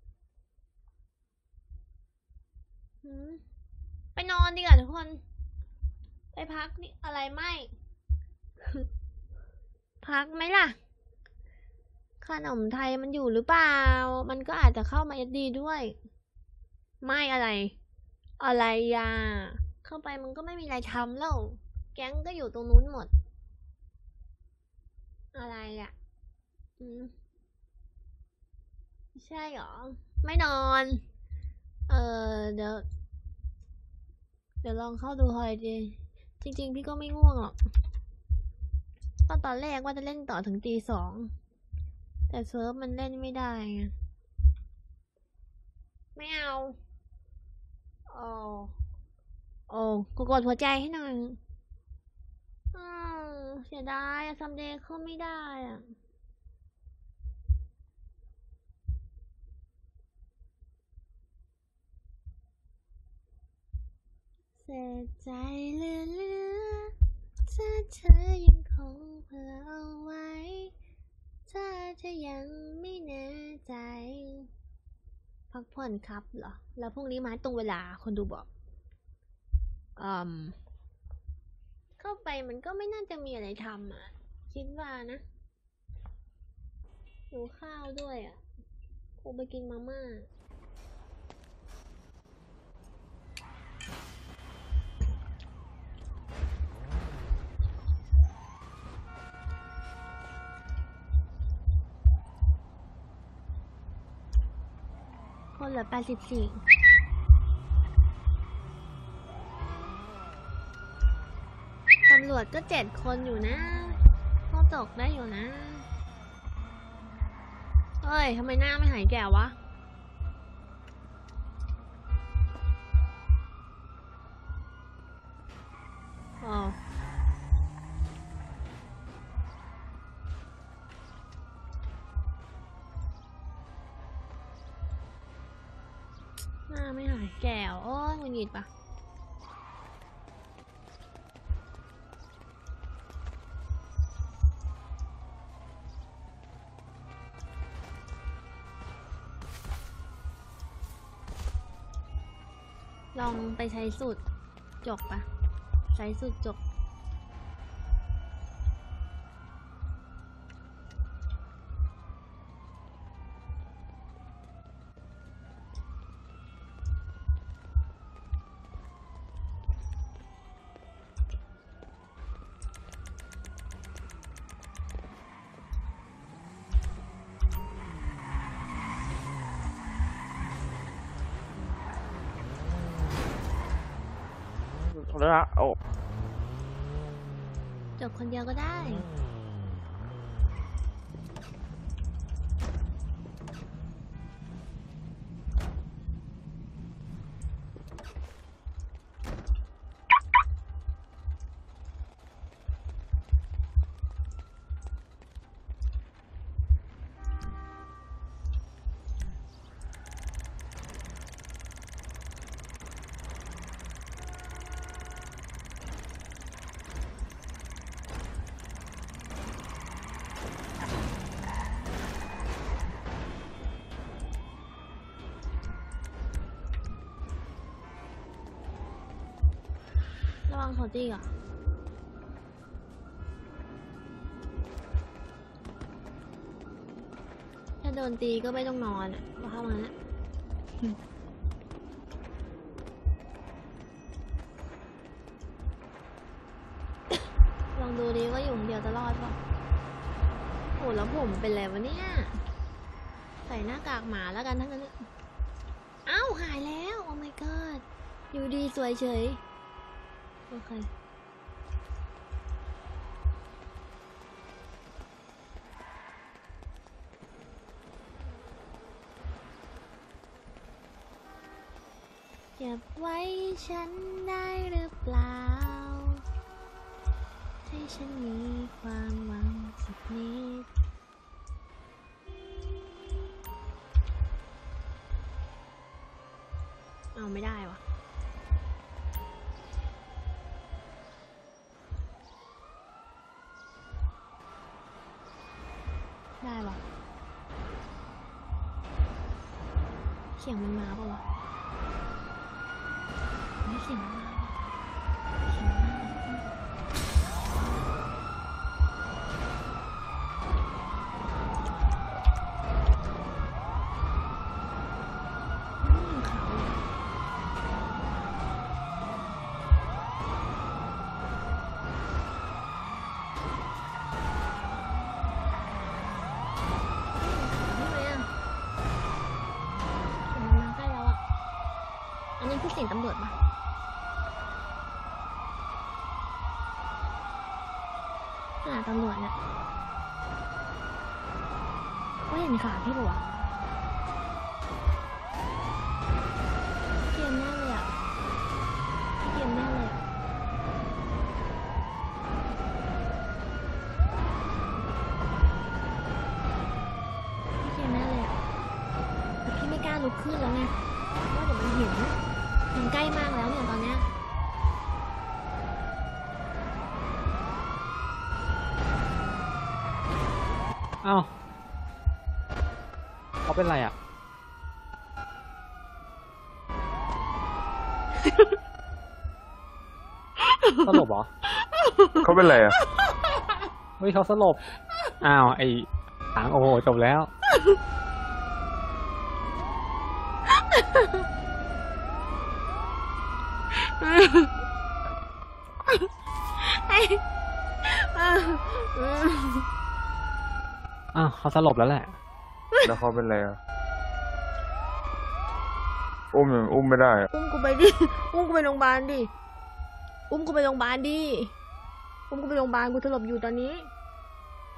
ไปนอนดีกว่าทุกคน ไปพักนี่อะไรไม่ พักไหมล่ะ ขนมไทยมันอยู่หรือเปล่า มันก็อาจจะเข้ามาSDด้วย ไม่อะไร อะไรอ่ะ เข้าไปมันก็ไม่มีอะไรทำแล้ว แก๊งก็อยู่ตรงนู้นหมด อะไรอ่ะใช่หรอ ไม่นอน เดี๋ยวลองเข้าดูหน่อยดิ จริงๆพี่ก็ไม่ง่วงหรอกตอนแรกว่าจะเล่นต่อถึงตี 2 แต่เซิร์ฟมันเล่นไม่ได้ไงไม่เอากูกดหัวใจให้หน่อยเสียดายซัมเดย์เข้าไม่ได้อ่ะเสียใจเหลือถ้าเธอยังคงเผื่อเอาไว้ถ้าเธอยังไม่แน่ใจพักผ่อนครับเหรอแล้วพรุ่งนี้มาตรงเวลาคนดูบอกเข้าไปมันก็ไม่น่าจะมีอะไรทำอ่ะคิดว่านะหิวข้าวด้วยอ่ะคงไปกินมาม่าคนเหลือ84ตำรวจก็7 คนอยู่นะเพราะจกได้อยู่นะเฮ้ยทำไมหน้าไม่หายแก่วะอ๋อหน้าไม่หายแก่วโอ้ยมันหงิดปะลองไปใช้สูตรจกปะใช้สูตรจกแล้วโอ้จบคนเดียวก็ได้ ระวังเขาตีก่อนถ้าโดนตีก็ไม่ต้องนอนอ่ะว่าเข้ามาแล้วลองดูดิว่าอยู่คนเดียวจะรอดป่ะโอ้แล้วผมเป็นอะไรวะเนี่ยใส่หน้ากากหมาแล้วกันทั้งนั้นเอ้าหายแล้วโอ้ my god อยู่ดีสวยเฉยโอเคเก็บไว้ฉันได้หรือเปล่าให้ฉันมีความหวังสักนิดเอาไม่ได้วะได้ปะเสียงมันมาปะวะไม่เสียงมันมาเสียงมันมาอันนี้คือเสียงตำรวจปะตำรวจเนี่ยก็เห็นขาพี่ปะวะเกมแน่เลยอ่ะเกมแน่เลยเกมแน่เลยอ่ะแต่พี่ไม่กล้าลุกขึ้นแล้วไงว่าเดี๋ยวมันเห็นมันใกล้มากแล้วเนี่ยตอนเนี้ยอ้าวเขาเป็นไรอ่ะ สลบเหรอเขาเป็นไรอ่ะเฮ้ยเขาสลบ อ้าวไอ้ถางโอ้โหจบแล้ว อ้าวเขาสลบแล้วแหละแล้วเขาเป็นไรอ่ะ อุ้มไม่ได้อ่ะอุ้มกูไปดิ อุ้มกูไปโรงพยาบาลดิ อุ้มกูไปโรงพยาบาลดิ อุ้มกูไปโรงพยาบาลกูสลบอยู่ตอนนี้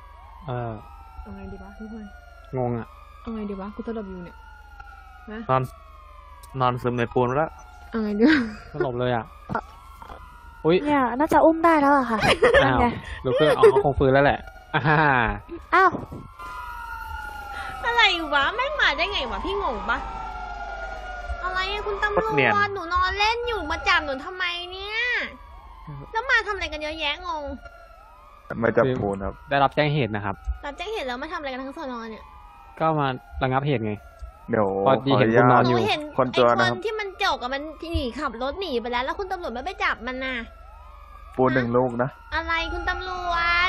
เอาไงดีวะทุกคนงงอ่ะเอาไงดีวะกูตลบอยู่เนี่ยนะนอนซึมในปูนแล้วเอาไงดีวะสลบเลยอ่ะอุ้ยเนี่ยน่าจะอุ้มได้แล้วอะค่ะอ้าวดูเพื่อนเขาคงฟื้นแล้วแหละอ้าวอะไรวะไม่มาได้ไงวะพี่งงปะอะไรอะคุณตำรวจหนูนอนเล่นอยู่มาจับหนูทำไมเนี่ยแล้วมาทำอะไรกันเยอะแยะงงมาจับปูนครับได้รับแจ้งเหตุนะครับรับแจ้งเหตุแล้วมาทำอะไรกันทั้งสอนอเนี่ยก็มาระงับเหตุไงเดี๋ยวพอดีเห็นคุณนอนหอนูยู่เห็นคนไอ้ตัวคนะนครับที่มันจกอะมันหนีขับรถหนีไปแล้วคุณตำรวจไม่ไปจับมันน่ะปูน1 ลูกนะอะไรคุณตำรวจ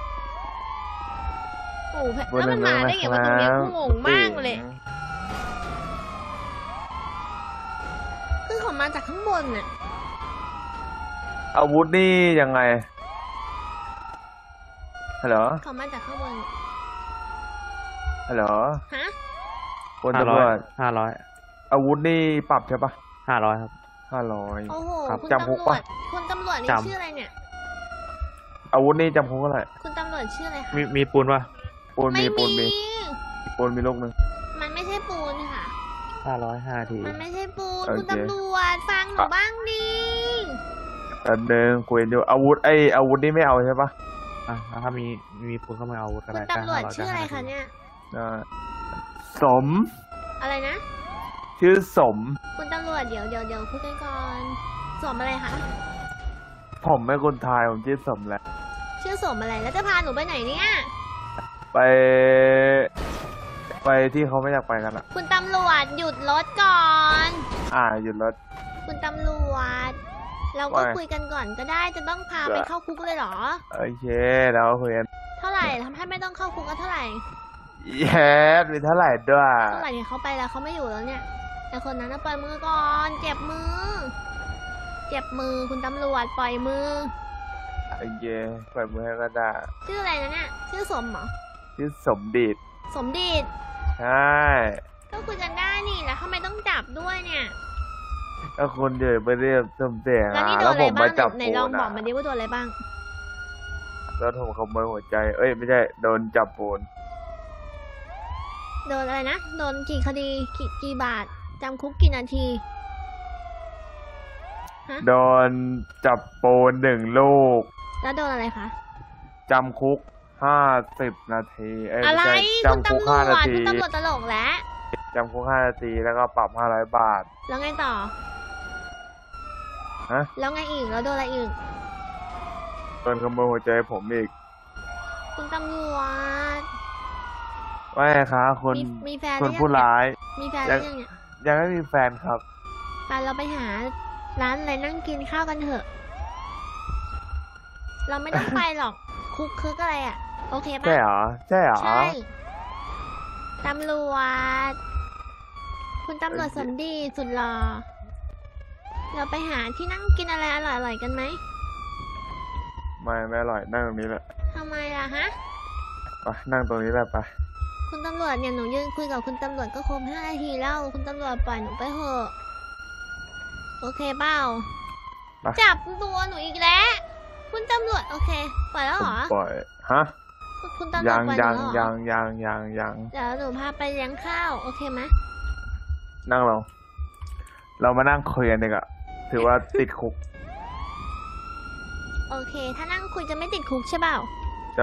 โอ้โหพูดแล้วมันมาได้ไงวะตรงเนี้ยกูงงมากเลยคือเขามาจากข้างบนน่ะอาวุธนี่ยังไงฮัลโหลเขามาจากข้างบนฮัลโหลฮะคนตำรวจ 500 อาวุธนี่ปรับใช่ปะ 500ครับ 500 โอ้โหครับคุณจำคุกตำรวปะจคุณตำรวจนี่จำชื่ออะไรเนี่ยอาวุธนี่จำคุกเท่าไหร่คุณตำรวจชื่ออะไรคะมีปูนปะปูนไม่มีปูนมีมีลูกหนึ่งมันไม่ใช่ปูนค่ะ 505 ทีมันไม่ใช่ปูนโอเคคุณตำรวจฟังหนูบ้างดิอันหนึ่งคุยอยู่อาวุธอาวุธนี่ไม่เอาใช่ปะแล้วถ้ามีปูนเข้ามาเอาอาวุธก็คุได้ณตำรวจชื่ออะไรคะเนี่ยสมอะไรนะชื่อสมคุณตำรวจเดี๋ยวพูดกันก่อนสมอะไรคะผมไม่คนไทยผมชื่อสมแหละชื่อสมอะไรแล้วจะพาหนูไปไหนเนี่ยไปที่เขาไม่อยากไปกันอ่ะคุณตำรวจหยุดรถก่อนหยุดรถคุณตำรวจ เราก็ว่าคุยกันก่อนก็ได้จะต้องพาไปเข้าคุกเลยเหรอโอเคเราคุยกันเท่าไหร่ทำให้ไม่ต้องเข้าคุกก็เท่าไหร่แย่มีเท่าไหร่ด้วยเท่าไหร่เนี่ยเขาไปแล้วเขาไม่อยู่แล้วเนี่ยแต่คนนั้นน่ะปล่อยมือก่อนเจ็บมือ เจ็บมือคุณตำรวจปล่อยมือโอเคปล่อยมือให้ก็ได้ชื่ออะไรนะเนี่ยชื่อสมเหรอชื่อสมดีดสมดีดใช่ก็คุยกันได้นี่แล้วทำไมต้องจับด้วยเนี่ยก็คนเดินไปเรียบสมเสียงแล้วนี่โดแล้นวอะไรผมบ้ามาง จับไหนปูลองนบอกมาดิว่าโดนอะไรบ้างแล้วผมขโมยหัวใจ เอ้ยไม่ใช่โดนจับปูนโดนอะไรนะโดนกี่คดีกี่บาทจำคุกกี่นาทีโดนจับปูน1 ลูกแล้วโดนอะไรคะจำคุก50 นาทีอะไรไม่ใช่คุณจำคุกตำรวจ 5 นาทีคุณตำรวจตลกแล้วจำคุก5 นาทีแล้วก็ปรับ500 บาทแล้วไงต่อฮะแล้วไงอีกแล้วโดนอะไรอีกโดนขโมยหัวใจผมอีกคุณตำรวจไม่ครับคนมีแฟนคนหรือยังผู้ร้ายมีแฟนหรือยังเนี่ยยังไม่มีแฟนครับไปเราไปหาร้านอะไรนั่งกินข้าวกันเถอะ เราไม่ต้องไปหรอก คุกคึกอะไรอ่ะ โอเคปะใช่เหรอ ใช่เหรอใช่ตำรวจ คุณตำรวจสมดีสุดหล่อเราไปหาที่นั่งกินอะไรอร่อยๆกันไหมไม่อร่อยนั่งตรงนี้แหละทำไมล่ะฮะไปนั่งตรงนี้แหละไปคุณตำรวจเนี่ยหนูยืนคุยกับคุณตำรวจก็ครบ5 นาทีแล้ว คุณตำรวจปล่อยหนูไปเถอะ โอเคเปล่าไปจับตัวหนูอีกแล้ว คุณตำรวจโอเคปล่อยแล้วเหรอปล่อย ฮะคุณตำรวจปล่อยหนูแล้วเหรอยังเดี๋ยวหนูพาไปเลี้ยงข้าวโอเคไหมนั่งเรามานั่งคุยกันดีกว่าถือว่าติดคุกโอเค ถ้านั่งคุยจะไม่ติดคุกใช่เปล่าใช่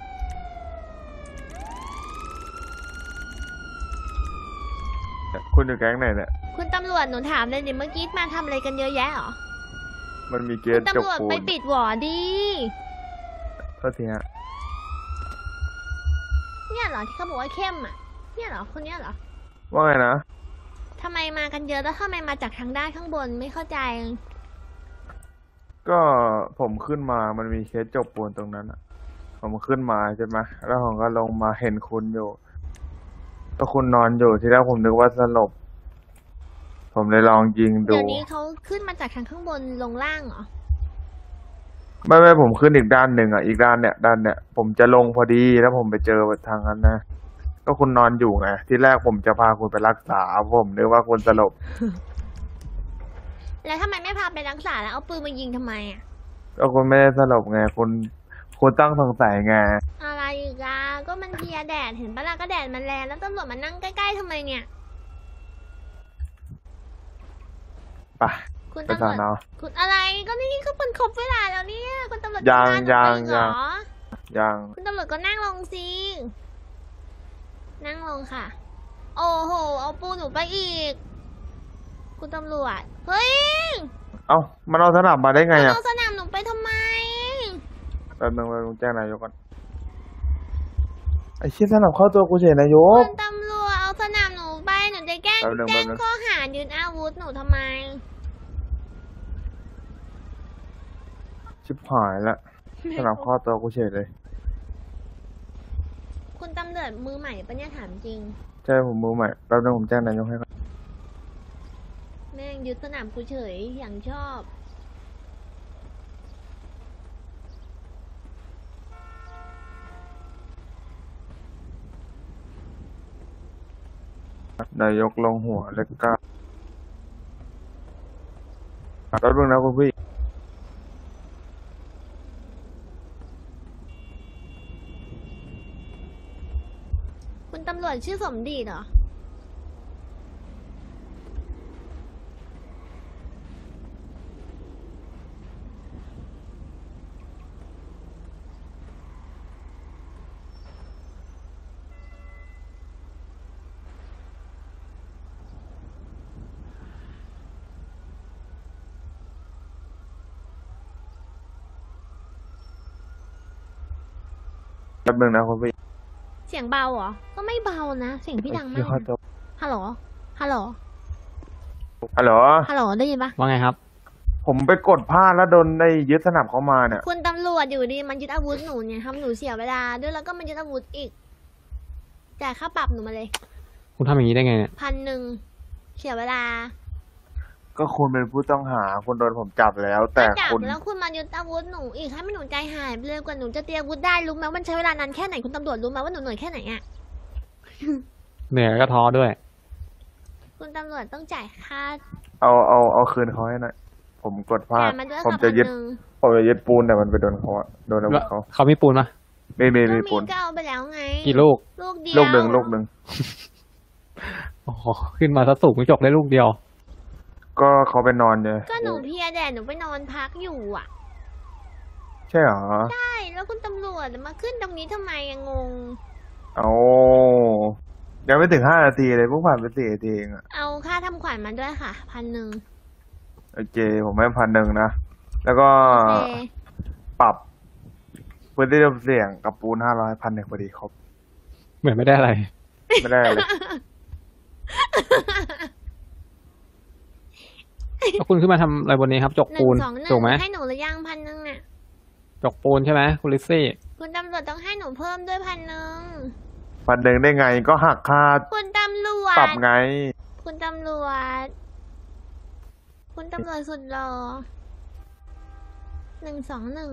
คุณอยู่แก๊งไหนเนี่ยคุณตำรวจหนูถามเลยดิเมื่อกี้มาทำอะไรกันเยอะแยะเหรอมันมีเกคุสณจกตำรวจปูไปนปิดหวอดีโทษทีฮะเนี่ยเหรอที่เขาบอกว่าเข้มอ่ะ เนี่ยเหรอคนเนี้ยเหรอว่าไงนะทำไมมากันเยอะแล้วทำไมมาจากทางด้านข้างบนไม่เข้าใจก็ผมขึ้นมามันมีเคสจกปูนตรงนั้นอะผมขึ้นมาใช่ไหมแล้วผมก็ลงมาเห็นคุณอยู่ก็คุณนอนอยู่ที่แรกผมนึกว่าสลบ ผมเลยลองยิงดูเดี๋ยวนี้เขาขึ้นมาจากทางข้างบนลงล่างเหรอไม่ผมขึ้นอีกด้านหนึ่งอ่ะอีกด้านเนี่ยผมจะลงพอดีแล้วผมไปเจอทางนั้นนะก็คุณนอนอยู่ไงที่แรกผมจะพาคุณไปรักษาผมนึกว่าคุณสลบแล้วทำไมไม่พาไปรักษาแล้วเอาปืนมายิงทำไมอ่ะก็คุณไม่ได้สลบไงคุณตั้งสงสัยไงอะไรอีกอ่ะก็มันเพลียแดดเห็นปะล่ะก็แดดมันแรงแล้วตำรวจมานั่งใกล้ๆทำไมเนี่ยไปคุณไปตำรสอวจนอคุณอะไรก็นี่ก็เป็นครบเวลาแล้วเนี่ยคุณตำรวจยังจะพาหนูไปอีกเหรอยังคุณตำรวจก็นั่งลงสินั่งลงค่ะ โอ้โหเอาปูหนูไปอีก คุณตำรวจเฮ้ยเอ้ามันเอาสนับมาได้ไงคุณอ่ะเอาสนามหนูไปทำไมแป๊บนึงแจ้งนายกก่อนไอ้เชี่ยสนับเข้าตัวกูเฉยนายกคุณตำรวจเอาสนามหนูไปหนูจะแจ้งแป๊บนึงข้อหายึดอาวุธหนูทำไมชิบหายละสนับเข้าตัวกูเฉยเลยคุณตำรวจมือใหม่ปะเนี่ยถามจริงใช่ผมมือใหม่แป๊บนึงผมแจ้งนายกให้ก่อนแม่งยึดสนามกูเฉยอย่างชอบนายกลงหัวเล็กก้าแป๊บนึงนะคุณพี่คุณตำรวจชื่อสมดีเหรอแป๊บนึงนะคุณพี่เสียงเบาเหรอ ก็ไม่เบานะ เสียงพี่ดังมาที่กเข้าตัวฮัลโหล ฮัลโหลฮัลโหลฮัลโหลได้ยินปะว่าไงครับผมไปกดพลาดแล้วโดนได้ยึดสนับเขามาเนี่ยคุณตำรวจอยู่ดีมันยึดอาวุธหนูเนี่ยทำหนูเสียเวลาด้วยแล้วก็มันยึดอาวุธอีกจ่ายค่าปรับหนูมาเลยคุณทำอย่างนี้ได้ไงเนี่ย 1,000เสียเวลาก็คุณเป็นผู้ต้องหาคุณโดนผมจับแล้ว แต่จับคุณแล้วคุณมายึดอาวุธหนูอีกให้ไม่หนูใจหายไปเลยกว่าหนูจะเตรียมอาวุธได้รู้ไหมมันใช้เวลานานแค่ไหนคุณตำรวจรู้ไหมว่าหนูเหนื่อยแค่ไหนอ่ะเหนื่อยแล้วก็ท้อด้วยคุณตำรวจต้องจ่ายค่าเอาคืนเขาให้หน่อยผมกดพลาดจ่ายมาด้วยผมค่ะจะยึด 1,000 ผมจะยึดปูนแต่มันไปโดนเขาอะโดนอาวุธเขาเขามีปูนปะไม่มีก็ปูนก็เอาไปแล้วไงกี่ลูกลูกเดียวลูกหนึ่งโอ้โหขึ้นมาซะสูงไม่จกได้ลูกเดียวก็เขาไปนอนเลยก็หนูเพลียแดดหนูไปนอนพักอยู่อ่ะใช่เหรอใช่แล้วคุณตำรวจมาขึ้นตรงนี้ทำไมอะงงเอายังไม่ถึง5 นาทีเลยเพิ่งผ่านไป4 นาทีเองอะเอาค่าทำขวัญมาด้วยค่ะ1,000 โอเคผมให้1,000นะแล้วก็โอเคปรับพื้นที่เสี่ยงกับปูน500 1,000พอดีครบเหมือนไม่ได้อะไรไม่ได้เลยแล้วคุณขึ้นมาทำอะไรบนนี้ครับ จกปูน ถูกไหมให้หนูหรือยัง1,000เนี่ยจกปูนใช่ไหมคุณลิซซี่คุณตำรวจต้องให้หนูเพิ่มด้วย1,000 1,000ได้ไงก็หักค่าคุณตำรวจปรับไงคุณตำรวจ คุณตำรวจสุดหล่อ121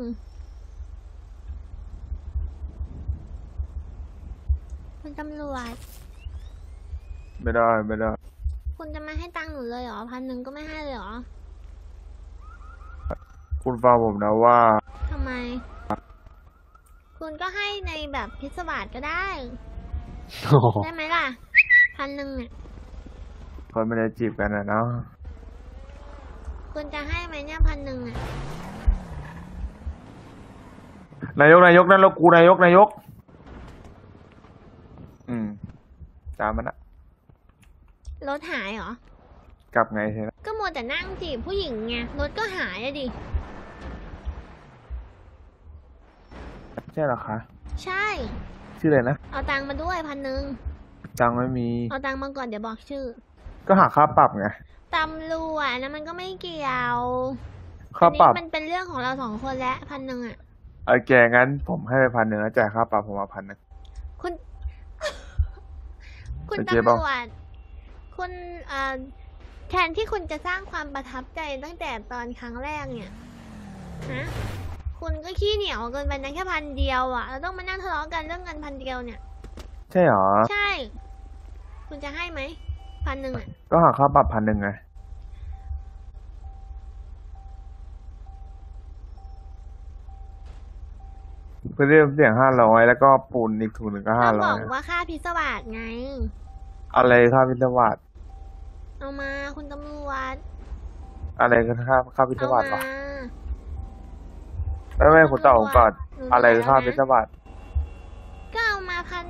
คุณตำรวจไม่ได้คุณจะไม่ให้ตังค์หนูเลยเหรอ1,000ก็ไม่ให้เลยเหรอคุณฟังผมนะว่าทำไม คุณก็ให้ในแบบพิศวาสก็ได้โอ้โหได้ไหมล่ะ1,000เนี่ยคนไม่ได้จีบกันนะเนาะคุณจะให้ไหมเนี่ย1,000เนี่ยนายกนั่นแล้วกูนายก ตามมันอะรถหายเหรอกลับไงใช่ไหมก็มัวแต่นั่งจีบผู้หญิงไง รถก็หายอะดิใช่เหรอคะใช่ชื่ออะไรนะเอาตังค์มาด้วย1,000 ตังค์ไม่มีเอาตังค์มาก่อนเดี๋ยวบอกชื่อก็หักค่าปรับไงตำรวจนะมันก็ไม่เกี่ยวค่าปรับอันนี้มันเป็นเรื่องของเรา2 คนแล้ว1,000อ่ะโอเคงั้นผมให้ไป1,000แล้วจ่ายค่าปรับผมมา1,000 คุณ คุณโอเคตำเปรล่าวจ คุณแทนที่คุณจะสร้างความประทับใจตั้งแต่ตอนครั้งแรกเนี่ยนะคุณก็ขี้เหนียวเกินไปนะแค่1,000อ่ะเราต้องมานั่งทะเลาะกันเรื่องเงิน1,000เนี่ยใช่เหรอใช่ คุณจะให้ไหม1,000อ่ะก็หักค่าปรับ1,000ไงพื่อเรียกเสียง500แล้วก็ปูนอีกถุงหนึ่งก็ต้องบอก 500 ว่าค่าพิศวาสไงอะไรค่าพิศวาสเอามาคุณตำรวจอะไรก็ค่าพิศเอาวาสมาวะไม่คุณตอบผมก่อนหนูอะไรแล้วค่านะพิศวาสก็เอามา1,000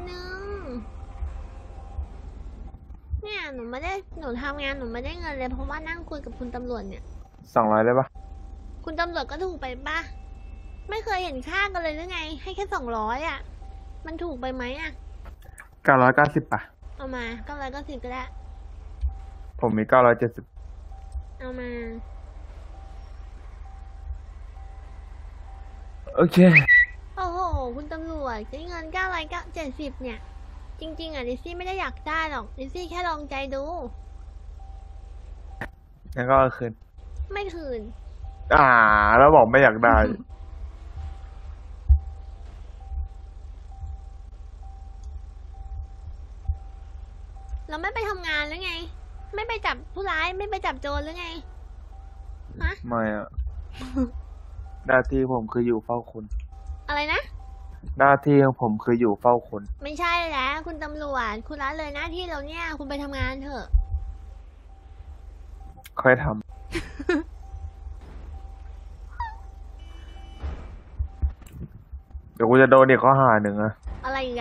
เนี่ยหนูไม่ได้หนูทำงานหนูไม่ได้เงินเลยเพราะว่านั่งคุยกับคุณตำรวจเนี่ย 200ได้ปะคุณตำรวจก็ถูกไปป่ะ ไม่เคยเห็นค่ากันเลยหรือไง ให้แค่200อ่ะ มันถูกไปไหมอ่ะ 990ป่ะเอามา990ก็ได้ผมมี970 เอามาโอเคโอ้โห คุณตำรวจใช้เงิน970เนี่ย จริง ๆ อ่ะลิซซี่ไม่ได้อยากได้หรอกลิซซี่แค่ลองใจดูงั้นก็เอาคืนไม่คืนแล้วบอกไม่อยากได้เราไม่ไปทำงานหรือไง ไม่ไปจับผู้ร้ายไม่ไปจับโจรหรือไง ฮะไม่อะ หน้าที่ผมคืออยู่เฝ้าคุณอะไรนะหน้าที่ของผมคืออยู่เฝ้าคุณไม่ใช่แล้วคุณตำรวจคุณละเลยหน้าที่เราเนี่ย คุณไปทำงานเถอะค่อยทำ เดี๋ยวกูจะโดนอีกข้อหาหนึ่งอะอะไรอีกอะ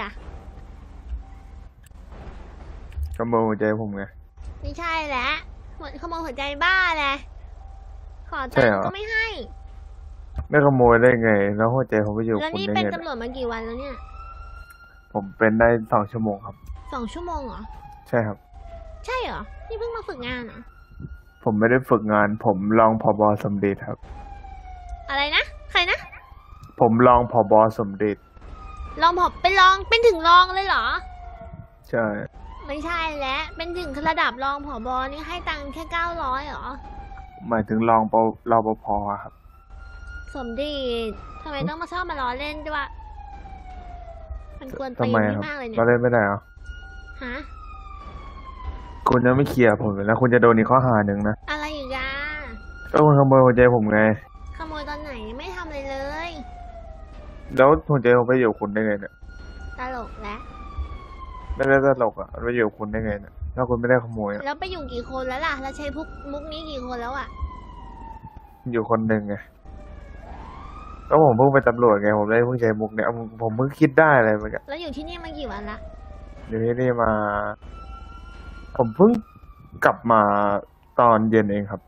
ขโมยหัวใจผมไงไม่ใช่แล้วขโมยหัวใจบ้าแหละขอใช่ตังเหรค์อก็ไม่ให้ไม่ขโมยได้ไง แล้วหัวใจผมไปอยู่แล้วคุณนี่ได้เป็นไงตำรวจมากี่วันแล้วเนี่ยผมเป็นได้2 ชั่วโมงครับ 2 ชั่วโมงเหรอใช่ครับใช่เหรอ นี่เพิ่งมาฝึกงานเหรอผมไม่ได้ฝึกงาน ผมรองผบ.สมเด็จครับอะไรนะ ใครนะผมรองผบ.สมเด็จลองผมเป็นรองเป็นถึงรองเลยเหรอใช่ไม่ใช่แล้วเป็นถึงระดับรองผบนี่ให้ตังค์แค่900เหรอหมายถึงรองรปภอะครับสมดีทำไมต้องมาชอบมาล้อเล่นด้วยวะมันควรทำตีไมนครับมากเลยเนี่ยเราเล่นไม่ได้เหรอฮะคุณยังไม่เคลียร์ผมเลยนะ คุณจะโดนอีกข้อหาหนึ่งนะอะไรอีกอะก็คุณขโมยหัวใจผมไงขโมยตอนไหนไม่ทำอะไรเลยแล้วหัวใจผมไปอยู่กับคุณได้ไงเนี่ยตลกแล้วไม่ได้ตลกอะไปอยู่กับคุณได้ไงเนี่ย ถ้าคุณไม่ได้ขโมยอะแล้วไปอยู่กี่คนแล้วล่ะแล้วใช้มุกนี้กี่คนแล้วอะอยู่คนหนึ่งไง ก็ผมเพิ่งไปนตำรวจไง ผมเลยเพิ่งใช้มุกเนี่ย ผมเพิ่งคิดได้อะไรเหมือนกันแล้วอยู่ที่นี่มากี่วันละอยู่ที่นี่มา ผมเพิ่งกลับมาตอนเย็นเองครับ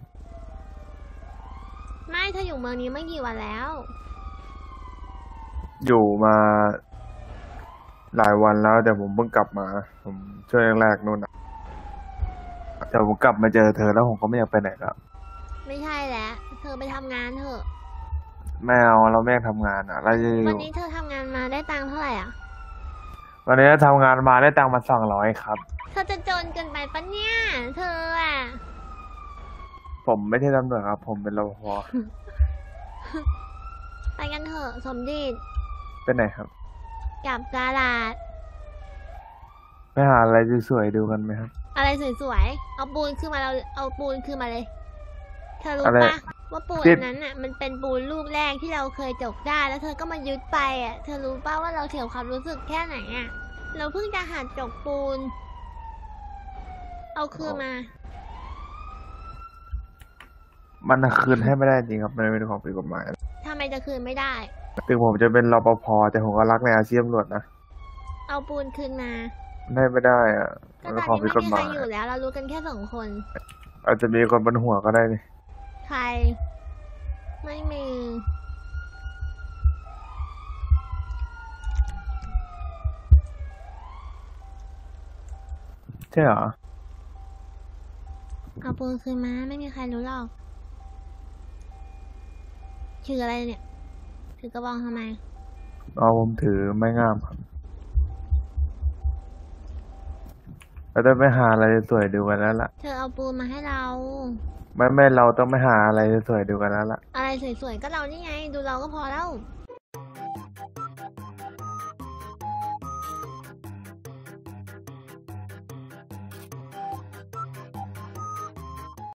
ไม่เธออยู่เมืองนี้มากี่วันแล้วอยู่มาหลายวันแล้วแต่ผมเพิ่งกลับมา ผมช่วงแรกๆนู่นอะแต่ผมกลับมาเจอเธอแล้วผมก็ไม่อยากไปไหนแล้วไม่ใช่แล้วเธอไปทำงานเถอะไม่เอาเราไม่อยากทำงานอะเราจะอวันยู่นี้เธอทำงานมาได้ตังค์เท่าไหร่อะวันนี้ทำงานมาได้ตังค์มา200ครับเธอจะจนเกินไปปะเนี่ย เธออะผมไม่ใช่ตำรวจครับ ผมเป็นรปภไปกันเถอะสมดีดไปไหนครับกลับกาลาดไปหาอะไรสวยๆดูกันไหมครับอะไรสวยๆ เอาปูนขึ้นมาเราเอาปูนขึ้นมาเลย เธอรู้อะไรปะว่าปูนที่อันนั้นอ่ะ มันเป็นปูนลูกแรกที่เราเคยจกได้ แล้วเธอก็มายึดไปอ่ะ เธอรู้ปะว่าเราเสียความรู้สึกแค่ไหนอ่ะ เราเพิ่งจะหัดจกปูน เอาคืนมามันคืนให้ไม่ได้จริงครับ มันเป็นของผิดกฎหมายทำไมจะคืนไม่ได้ถึงผมจะเป็นรปภแต่ผมก็รักในอาชีพตำรวจนะเอาปูนคืนมาได้ไม่ได้อะก็มันตเป็อนนของนี้ผิดไม่กฎมีหใครมายอยู่แล้ว เรารู้กันแค่2 คนอาจจะมีคนบนหัวก็ได้นี่ใคร ไม่มีใช่เหรอเอาปูนคืนมา ไม่มีใครรู้หรอกถืออะไรเนี่ย ถือกระบองทำไมเอาผมถือไม้งามครับเราต้องไปหาอะไรสวยดูกันแล้วล่ะเธอเอาปูนมาให้เราไม่เราต้องไปหาอะไรสวยดูกันแล้วล่ะอะไรสวยๆ ก็เรานี่ไง ดูเราก็พอแล้ว